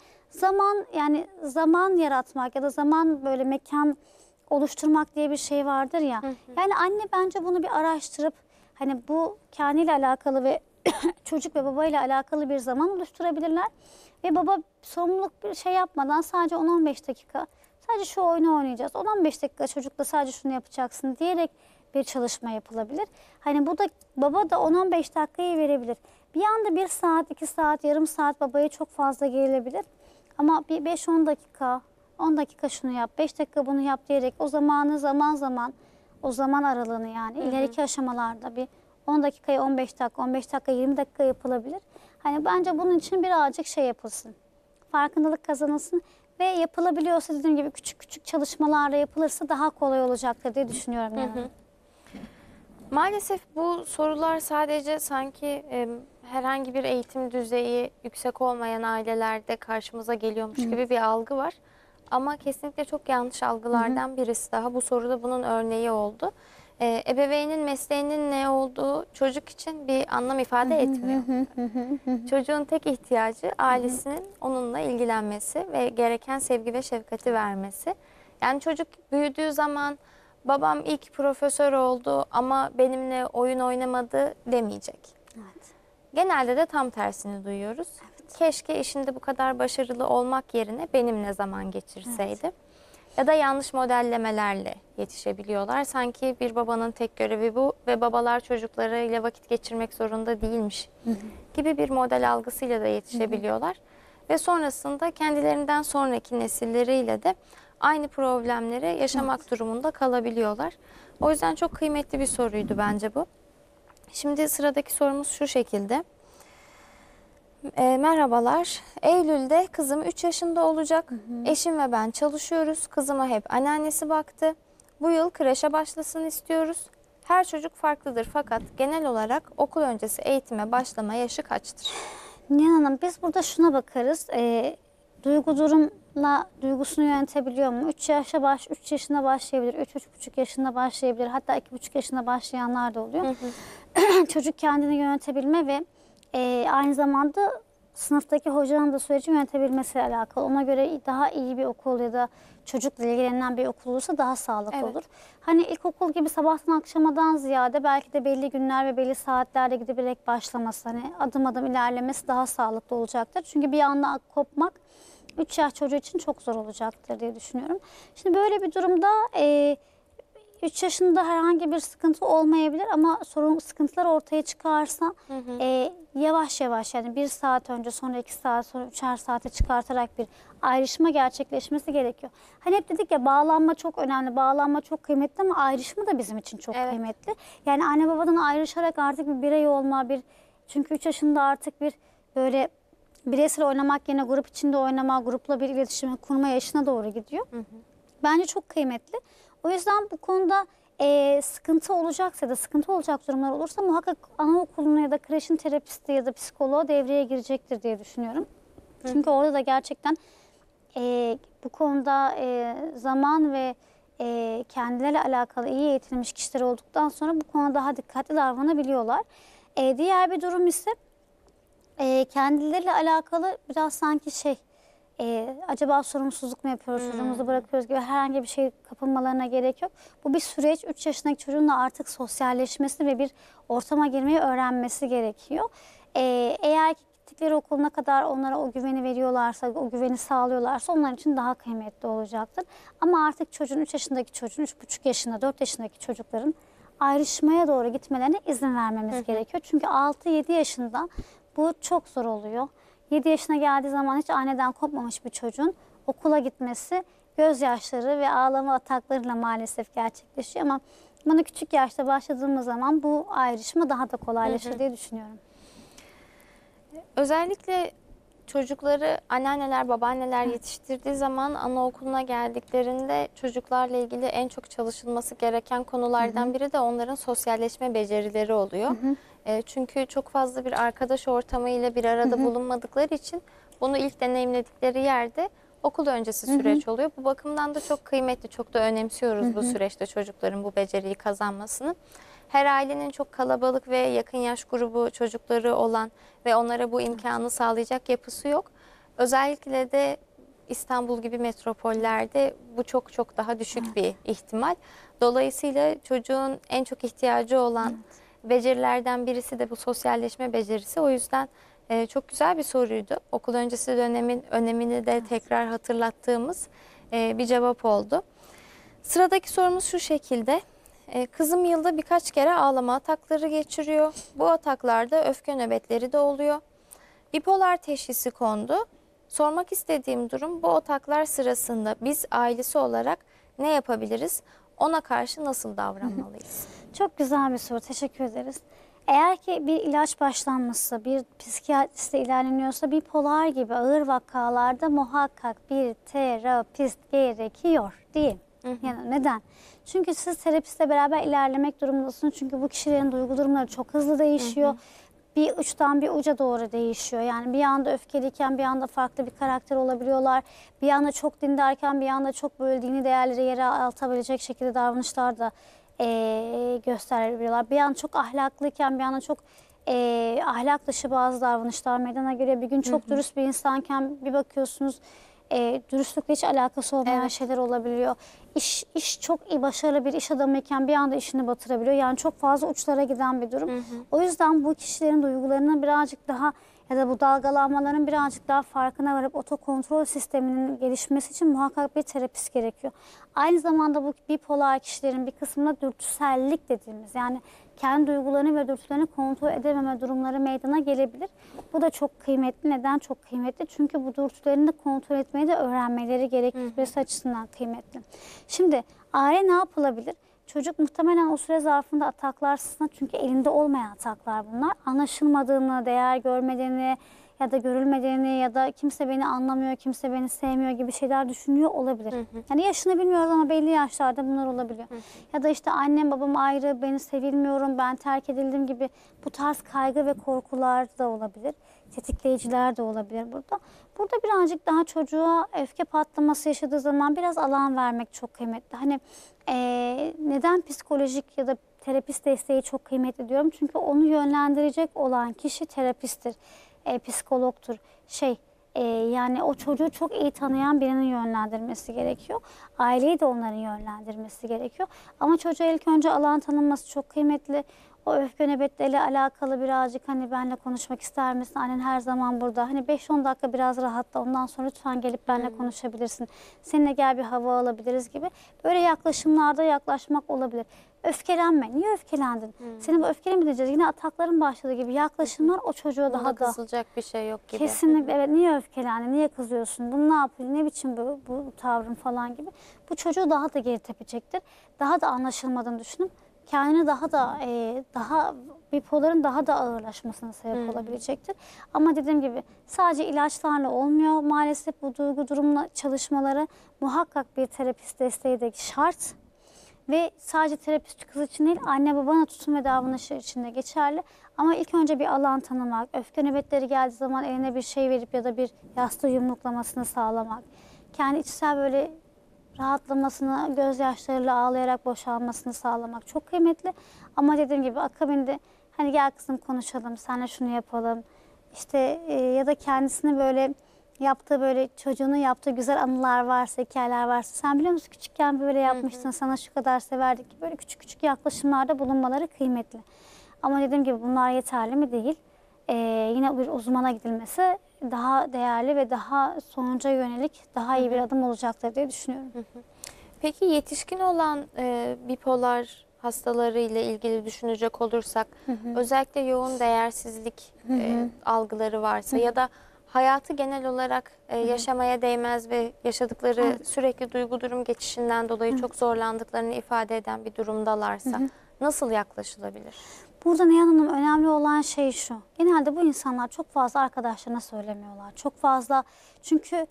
zaman yaratmak ya da zaman böyle mekan oluşturmak diye bir şey vardır ya. Yani anne bence bunu bir araştırıp hani bu kendiyle alakalı ve çocuk ve babayla alakalı bir zaman oluşturabilirler. Ve baba sorumluluk bir şey yapmadan sadece 10-15 dakika sadece şu oyunu oynayacağız. 10-15 dakika çocukla sadece şunu yapacaksın diyerek bir çalışma yapılabilir. Hani bu da baba da 10-15 dakikayı verebilir. Bir anda 1 saat, 2 saat, yarım saat babaya çok fazla gelebilir. Ama bir 5-10 dakika, 10 dakika şunu yap, 5 dakika bunu yap diyerek o zamanı zaman o zaman aralığını yani ileriki aşamalarda bir 10 dakikaya 15 dakika, 15 dakika 20 dakika yapılabilir. Hani bence bunun için birazcık şey yapılsın. Farkındalık kazanılsın ve yapılabiliyorsa dediğim gibi küçük küçük çalışmalarla yapılırsa daha kolay olacaktır diye düşünüyorum yani. Maalesef bu sorular sadece sanki herhangi bir eğitim düzeyi yüksek olmayan ailelerde karşımıza geliyormuş gibi bir algı var. Ama kesinlikle çok yanlış algılardan birisi daha. Bu soruda bunun örneği oldu. Ebeveynin mesleğinin ne olduğu çocuk için bir anlam ifade etmiyor. Çocuğun tek ihtiyacı ailesinin onunla ilgilenmesi ve gereken sevgi ve şefkati vermesi. Yani çocuk büyüdüğü zaman babam ilk profesör oldu ama benimle oyun oynamadı demeyecek. Evet. Genelde de tam tersini duyuyoruz. Keşke işinde bu kadar başarılı olmak yerine benimle zaman geçirseydi. Evet. Ya da yanlış modellemelerle yetişebiliyorlar. Sanki bir babanın tek görevi bu ve babalar çocuklarıyla vakit geçirmek zorunda değilmiş gibi bir model algısıyla da yetişebiliyorlar. Ve sonrasında kendilerinden sonraki nesilleriyle de aynı problemleri yaşamak durumunda kalabiliyorlar. O yüzden çok kıymetli bir soruydu bence bu. Şimdi sıradaki sorumuz şu şekilde. Merhabalar. Eylül'de kızım 3 yaşında olacak. Eşim ve ben çalışıyoruz. Kızıma hep anneannesi baktı. Bu yıl kreşe başlasın istiyoruz. Her çocuk farklıdır fakat genel olarak okul öncesi eğitime başlama yaşı kaçtır? Nihan Hanım, biz burada şuna bakarız. Duygu durumla duygusunu yönetebiliyor mu? 3 yaşına başlayabilir, 3-3,5 yaşında başlayabilir. Hatta 2,5 yaşında başlayanlar da oluyor. Çocuk kendini yönetebilme ve aynı zamanda sınıftaki hocanın da süreci yönetebilmesiyle alakalı. Ona göre daha iyi bir okul ya da çocukla ilgilenen bir okul olursa daha sağlıklı olur. Hani ilkokul gibi sabahtan akşamadan ziyade belki de belli günler ve belli saatlerde gidebilerek başlaması, hani adım adım ilerlemesi daha sağlıklı olacaktır. Çünkü bir anda kopmak 3 yaş çocuğu için çok zor olacaktır diye düşünüyorum. Şimdi böyle bir durumda 3 yaşında herhangi bir sıkıntı olmayabilir ama sıkıntılar ortaya çıkarsa yavaş yavaş, yani 1 saat önce, sonra 2 saat, sonra 3'er saate çıkartarak bir ayrışma gerçekleşmesi gerekiyor. Hani hep dedik ya, bağlanma çok önemli, bağlanma çok kıymetli ama ayrışma da bizim için çok kıymetli. Yani anne babadan ayrışarak artık bir birey olma, çünkü 3 yaşında artık bir böyle bireysel oynamak yerine grup içinde oynama, grupla bir iletişim kurma yaşına doğru gidiyor. Bence çok kıymetli. O yüzden bu konuda sıkıntı olacaksa da, sıkıntı olacak durumlar olursa muhakkak anaokuluna ya da kreşin terapisti ya da psikoloğa devreye girecektir diye düşünüyorum. Çünkü orada da gerçekten bu konuda zaman ve kendileriyle alakalı iyi eğitilmiş kişiler olduktan sonra bu konuda daha dikkatli davranabiliyorlar. Diğer bir durum ise kendileriyle alakalı biraz sanki acaba sorumsuzluk mu yapıyoruz, çocuğumuzu bırakıyoruz gibi herhangi bir şey kapılmalarına gerek yok. Bu bir süreç. 3 yaşındaki çocuğun da artık sosyalleşmesi ve bir ortama girmeyi öğrenmesi gerekiyor. Eğer gittikleri okuluna kadar onlara o güveni veriyorlarsa, o güveni sağlıyorlarsa onlar için daha kıymetli olacaktır. Ama artık çocuğun, 3 yaşındaki çocuğun, 3,5 yaşında, 4 yaşındaki çocukların ayrışmaya doğru gitmelerine izin vermemiz gerekiyor. Çünkü 6-7 yaşında bu çok zor oluyor. 7 yaşına geldiği zaman hiç anneden kopmamış bir çocuğun okula gitmesi gözyaşları ve ağlama ataklarıyla maalesef gerçekleşiyor. Ama bana küçük yaşta başladığımız zaman bu ayrışma daha da kolaylaşır diye düşünüyorum. Özellikle çocukları anneanneler, babaanneler yetiştirdiği zaman anaokuluna geldiklerinde çocuklarla ilgili en çok çalışılması gereken konulardan biri de onların sosyalleşme becerileri oluyor. Çünkü çok fazla bir arkadaş ortamıyla bir arada bulunmadıkları için bunu ilk deneyimledikleri yerde okul öncesi süreç oluyor. Bu bakımdan da çok kıymetli, çok da önemsiyoruz bu süreçte çocukların bu beceriyi kazanmasını. Her ailenin çok kalabalık ve yakın yaş grubu çocukları olan ve onlara bu imkanı sağlayacak yapısı yok. Özellikle de İstanbul gibi metropollerde bu çok çok daha düşük bir ihtimal. Dolayısıyla çocuğun en çok ihtiyacı olan becerilerden birisi de bu sosyalleşme becerisi. O yüzden çok güzel bir soruydu. Okul öncesi dönemin önemini de tekrar hatırlattığımız bir cevap oldu. Sıradaki sorumuz şu şekilde. Kızım yılda birkaç kere ağlama atakları geçiriyor. Bu ataklarda öfke nöbetleri de oluyor. Bipolar teşhisi kondu. Sormak istediğim durum, bu ataklar sırasında biz ailesi olarak ne yapabiliriz? Ona karşı nasıl davranmalıyız? Çok güzel bir soru. Teşekkür ederiz. Eğer ki bir ilaç başlanması, bir psikiyatriste ilerleniyorsa bipolar gibi ağır vakalarda muhakkak bir terapist gerekiyor değil. Yani neden? Çünkü siz terapistle beraber ilerlemek durumundasınız. Çünkü bu kişilerin duygu durumları çok hızlı değişiyor. bir uçtan bir uca doğru değişiyor. Yani bir anda öfkeliyken bir anda farklı bir karakter olabiliyorlar. Bir anda çok dindarken bir anda çok böyle dini değerleri yere atabilecek şekilde davranışlar da gösterebiliyorlar. Bir an çok ahlaklıyken bir anda çok ahlak dışı bazı davranışlar meydana geliyor. Bir gün çok dürüst bir insanken bir bakıyorsunuz dürüstlükle hiç alakası olmayan şeyler olabiliyor. İş çok iyi, başarılı bir iş adamıyken bir anda işini batırabiliyor. Yani çok fazla uçlara giden bir durum. O yüzden bu kişilerin duygularını birazcık daha ya da bu dalgalanmaların birazcık daha farkına varıp otokontrol sisteminin gelişmesi için muhakkak bir terapist gerekiyor. Aynı zamanda bu bipolar kişilerin bir kısmında dürtüsellik dediğimiz, yani kendi duygularını ve dürtülerini kontrol edememe durumları meydana gelebilir. Bu da çok kıymetli. Neden çok kıymetli? Çünkü bu dürtülerini de kontrol etmeyi de öğrenmeleri gerekmesi açısından kıymetli. Şimdi aile ne yapılabilir? Çocuk muhtemelen o süre zarfında ataklarsın, çünkü elinde olmayan ataklar bunlar. Anlaşılmadığını, değer görmediğini ya da görülmediğini ya da kimse beni anlamıyor, kimse beni sevmiyor gibi şeyler düşünüyor olabilir. Yani yaşını bilmiyoruz ama belli yaşlarda bunlar olabiliyor. Ya da işte annem babam ayrı, beni sevilmiyorum, ben terk edildim gibi bu tarz kaygı ve korkular da olabilir. Tetikleyiciler de olabilir burada. Burada birazcık daha çocuğa öfke patlaması yaşadığı zaman biraz alan vermek çok kıymetli. Hani neden psikolojik ya da terapist desteği çok kıymetli diyorum? Çünkü onu yönlendirecek olan kişi terapisttir, psikologtur. Yani o çocuğu çok iyi tanıyan birinin yönlendirmesi gerekiyor. Aileyi de onların yönlendirmesi gerekiyor. Ama çocuğa ilk önce alan tanınması çok kıymetli. O öfke nöbetleriyle alakalı birazcık hani benimle konuşmak ister misin? Annen her zaman burada. Hani 5-10 dakika biraz rahatla. Ondan sonra lütfen gelip benimle konuşabilirsin. Seninle gel bir hava alabiliriz gibi. Böyle yaklaşımlarda yaklaşmak olabilir. Öfkelenme. Niye öfkelendin? Senin bu öfkeni mi diyeceğiz? Yine atakların başladığı gibi yaklaşımlar o çocuğa daha da... kızılacak bir şey yok gibi. Kesinlikle evet. Niye öfkelendin? Niye kızıyorsun? Bunu ne yapıyor? Ne biçim bu tavrın falan gibi. Bu çocuğu daha da geri tepecektir. Daha da anlaşılmadığını düşünüp kendini daha bipoların daha da ağırlaşmasına sebep olabilecektir. Ama dediğim gibi sadece ilaçlarla olmuyor. Maalesef bu duygu durumla çalışmaları muhakkak bir terapist desteği de şart. Ve sadece terapist kız için değil, anne babana tutum ve davranışı için de geçerli. Ama ilk önce bir alan tanımak, öfke nöbetleri geldiği zaman eline bir şey verip ya da bir yastığı yumruklamasını sağlamak, kendi içsel böyle rahatlamasını, gözyaşlarıyla ağlayarak boşalmasını sağlamak çok kıymetli. Ama dediğim gibi akabinde hani gel kızım konuşalım, seninle şunu yapalım. İşte ya da kendisini böyle yaptığı böyle çocuğunun yaptığı güzel anılar varsa, hikayeler varsa, sen biliyor musun küçükken böyle yapmıştın, sana şu kadar severdik gibi böyle küçük küçük yaklaşımlarda bulunmaları kıymetli. Ama dediğim gibi bunlar yeterli mi değil. Yine bir uzmana gidilmesi daha değerli ve daha sonuca yönelik daha iyi bir adım olacaktır diye düşünüyorum. Peki yetişkin olan bipolar hastaları ile ilgili düşünecek olursak özellikle yoğun değersizlik algıları varsa ya da hayatı genel olarak yaşamaya değmez ve yaşadıkları sürekli duygu durum geçişinden dolayı çok zorlandıklarını ifade eden bir durumdalarsa nasıl yaklaşılabilir? Burada Nihan Hanım önemli olan şey şu. Genelde bu insanlar çok fazla arkadaşlarına söylemiyorlar. Çok fazla, çünkü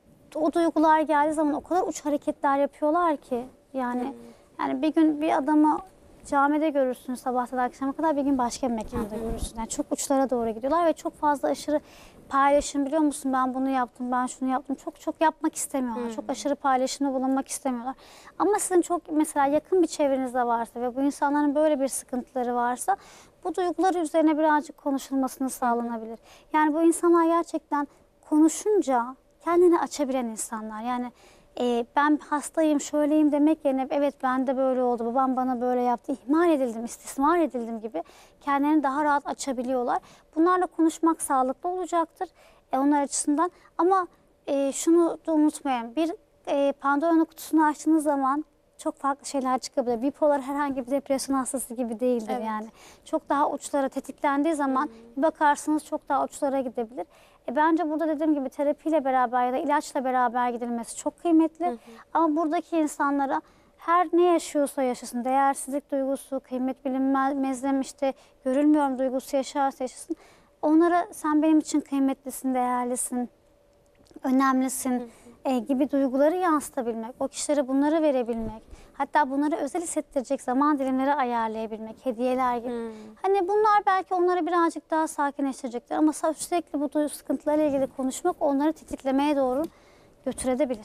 o duygular geldiği zaman o kadar uç hareketler yapıyorlar ki. Yani bir gün bir adamı camide görürsün sabahtan akşama kadar, bir gün başka bir mekanda görürsün. Yani çok uçlara doğru gidiyorlar ve çok fazla aşırı paylaşım, biliyor musun ben bunu yaptım, ben şunu yaptım. Çok yapmak istemiyorlar. Çok aşırı paylaşımda bulunmak istemiyorlar. Ama sizin çok mesela yakın bir çevrenizde varsa ve bu insanların böyle bir sıkıntıları varsa bu duyguları üzerine birazcık konuşulmasını sağlanabilir. Yani bu insanlar gerçekten konuşunca kendini açabilen insanlar. Yani ben hastayım, şöyleyim demek yerine evet ben de böyle oldu, babam bana böyle yaptı, ihmal edildim, istismar edildim gibi kendilerini daha rahat açabiliyorlar. Bunlarla konuşmak sağlıklı olacaktır onlar açısından. Ama şunu da unutmayın, bir Pandora'nın kutusunu açtığınız zaman çok farklı şeyler çıkabilir. Bipolar herhangi bir depresyon hastası gibi değildir yani. Çok daha uçlara tetiklendiği zaman bir bakarsınız çok daha uçlara gidebilir. Bence burada dediğim gibi terapiyle beraber ya da ilaçla beraber gidilmesi çok kıymetli. Ama buradaki insanlara her ne yaşıyorsa yaşasın, değersizlik duygusu, kıymet bilinmezlem, işte görülmüyorum duygusu yaşarsa yaşasın. Onlara sen benim için kıymetlisin, değerlisin, önemlisin. gibi duyguları yansıtabilmek, o kişilere bunları verebilmek, hatta bunları özel hissettirecek zaman dilimleri ayarlayabilmek, hediyeler gibi. Hani bunlar belki onları birazcık daha sakinleştirecektir ama sürekli bu sıkıntılarla ilgili konuşmak onları tetiklemeye doğru götürebilir.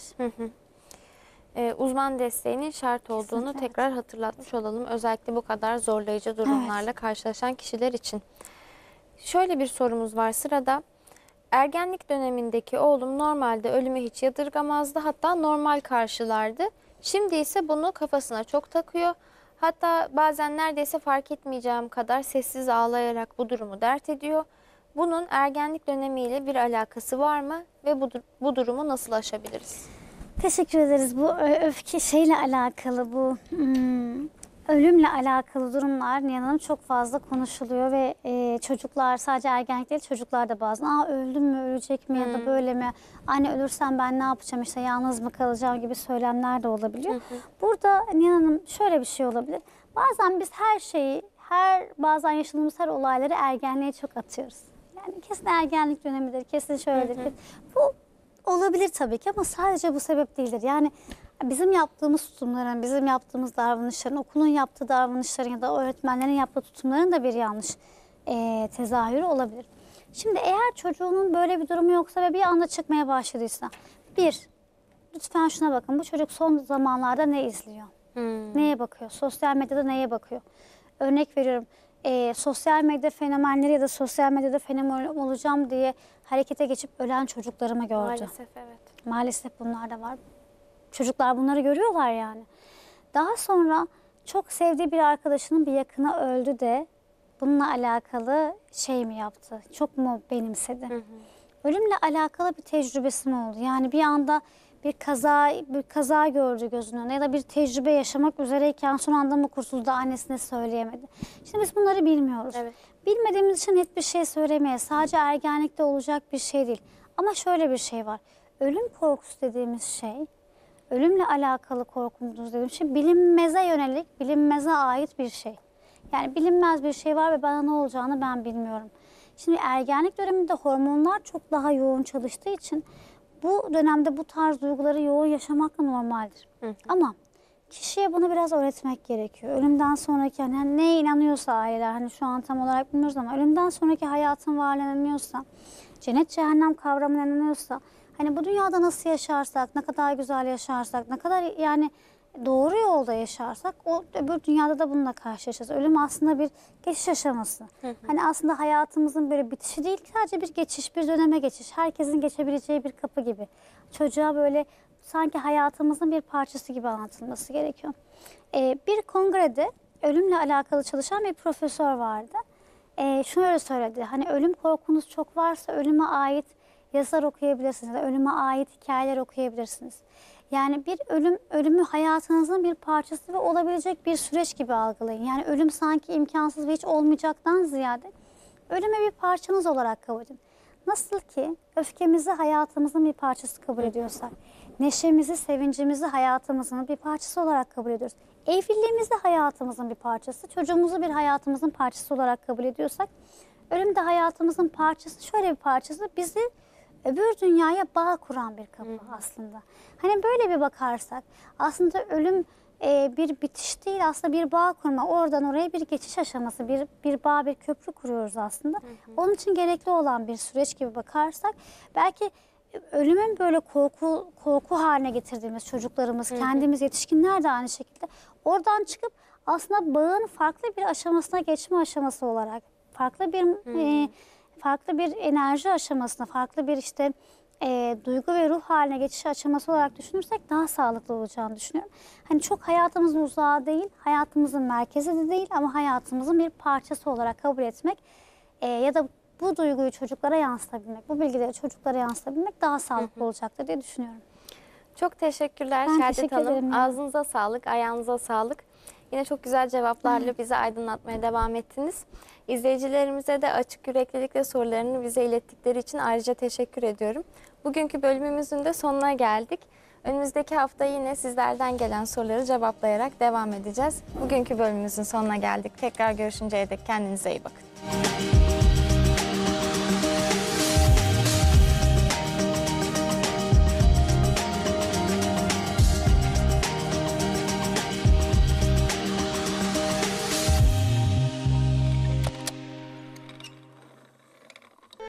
Uzman desteğinin şart olduğunu Kesinlikle, tekrar hatırlatmış olalım. Özellikle bu kadar zorlayıcı durumlarla karşılaşan kişiler için. Şöyle bir sorumuz var sırada. Ergenlik dönemindeki oğlum normalde ölümü hiç yadırgamazdı. Hatta normal karşılardı. Şimdi ise bunu kafasına çok takıyor. Hatta bazen neredeyse fark etmeyeceğim kadar sessiz ağlayarak bu durumu dert ediyor. Bunun ergenlik dönemiyle bir alakası var mı ve bu durumu nasıl aşabiliriz? Teşekkür ederiz. Bu öfke şeyle alakalı, bu ölümle alakalı durumlar Nihan Hanım çok fazla konuşuluyor ve çocuklar, sadece ergenlik değil, çocuklar da bazen öldüm mü, ölecek mi ya da böyle mi, anne ölürsem ben ne yapacağım, işte yalnız mı kalacağım gibi söylemler de olabiliyor. Burada Nihan Hanım şöyle bir şey olabilir. Bazen biz her şeyi, bazen yaşadığımız her olayları ergenliğe çok atıyoruz. Yani kesin ergenlik dönemidir, kesin şöyledir. Bu olabilir tabii ki ama sadece bu sebep değildir. Yani bizim yaptığımız tutumların, bizim yaptığımız davranışların, okulun yaptığı davranışların ya da öğretmenlerin yaptığı tutumların da bir yanlış tezahürü olabilir. Şimdi eğer çocuğunun böyle bir durumu yoksa ve bir anda çıkmaya başladıysa, lütfen şuna bakın, bu çocuk son zamanlarda ne izliyor? Neye bakıyor? Sosyal medyada neye bakıyor? Örnek veriyorum, sosyal medya fenomenleri ya da sosyal medyada fenomen olacağım diye harekete geçip ölen çocuklarımı gördüm. Maalesef evet. Maalesef bunlar da var. Çocuklar bunları görüyorlar yani. Daha sonra çok sevdiği bir arkadaşının bir yakını öldü de bununla alakalı şey mi yaptı? Çok mu benimsedi? Ölümle alakalı bir tecrübesi mi oldu? Yani bir anda bir kaza gördü gözünün önünde ya da bir tecrübe yaşamak üzereyken son anda mı kurtuldu, annesine söyleyemedi. Şimdi biz bunları bilmiyoruz. Evet. Bilmediğimiz için net bir şey söylemeyiz. Sadece ergenlikte olacak bir şey değil. Ama şöyle bir şey var. Ölüm korkusu dediğimiz şey, ölümle alakalı korkumuz dediğimiz şey bilinmeze yönelik, bilinmeze ait bir şey. Yani bilinmez bir şey var ve bana ne olacağını ben bilmiyorum. Şimdi ergenlik döneminde hormonlar çok daha yoğun çalıştığı için bu dönemde bu tarz duyguları yoğun yaşamak da normaldir. Ama kişiye bunu biraz öğretmek gerekiyor. Ölümden sonraki, hani neye inanıyorsa aileler, hani şu an tam olarak bilmiyoruz ama ölümden sonraki hayatın varlığına inanıyorsa, cennet cehennem kavramına inanıyorsa, hani bu dünyada nasıl yaşarsak, ne kadar güzel yaşarsak, ne kadar yani doğru yolda yaşarsak o öbür dünyada da bununla karşılaşacağız. Ölüm aslında bir geçiş aşaması. Hani aslında hayatımızın böyle bitişi değil, sadece bir geçiş, bir döneme geçiş. Herkesin geçebileceği bir kapı gibi. Çocuğa böyle sanki hayatımızın bir parçası gibi anlatılması gerekiyor. Bir kongrede ölümle alakalı çalışan bir profesör vardı. Şöyle söyledi, hani ölüm korkunuz çok varsa ölüme ait yazılar okuyabilirsiniz, ölüme ait hikayeler okuyabilirsiniz. Yani bir ölümü hayatınızın bir parçası ve olabilecek bir süreç gibi algılayın. Yani ölüm sanki imkansız ve hiç olmayacaktan ziyade ölümü bir parçanız olarak kabul edin. Nasıl ki öfkemizi hayatımızın bir parçası kabul ediyorsak, neşemizi, sevincimizi hayatımızın bir parçası olarak kabul ediyoruz. Evliliğimizi hayatımızın bir parçası, çocuğumuzu bir hayatımızın parçası olarak kabul ediyorsak, ölüm de hayatımızın parçası, şöyle bir parçası, bizi öbür dünyaya bağ kuran bir kapı aslında. Hani böyle bir bakarsak aslında ölüm bir bitiş değil, aslında bir bağ kurma. Oradan oraya bir geçiş aşaması, bir bağ, bir köprü kuruyoruz aslında. Onun için gerekli olan bir süreç gibi bakarsak belki ölümün böyle korku haline getirdiğimiz çocuklarımız, kendimiz yetişkinler de aynı şekilde oradan çıkıp aslında bağın farklı bir aşamasına geçme aşaması olarak farklı bir enerji aşamasına, farklı bir işte duygu ve ruh haline geçiş aşaması olarak düşünürsek daha sağlıklı olacağını düşünüyorum. Hani çok hayatımızın uzağı değil, hayatımızın merkezi de değil ama hayatımızın bir parçası olarak kabul etmek ya da bu duyguyu çocuklara yansıtabilmek, bu bilgileri çocuklara yansıtabilmek daha sağlıklı olacaktır diye düşünüyorum. Çok teşekkürler Ben Şehadet teşekkür Hanım. ederim. Ağzınıza sağlık, ayağınıza sağlık. Yine çok güzel cevaplarla bizi aydınlatmaya devam ettiniz. İzleyicilerimize de açık yüreklilikle sorularını bize ilettikleri için ayrıca teşekkür ediyorum. Bugünkü bölümümüzün de sonuna geldik. Önümüzdeki hafta yine sizlerden gelen soruları cevaplayarak devam edeceğiz. Bugünkü bölümümüzün sonuna geldik. Tekrar görüşünceye dek kendinize iyi bakın.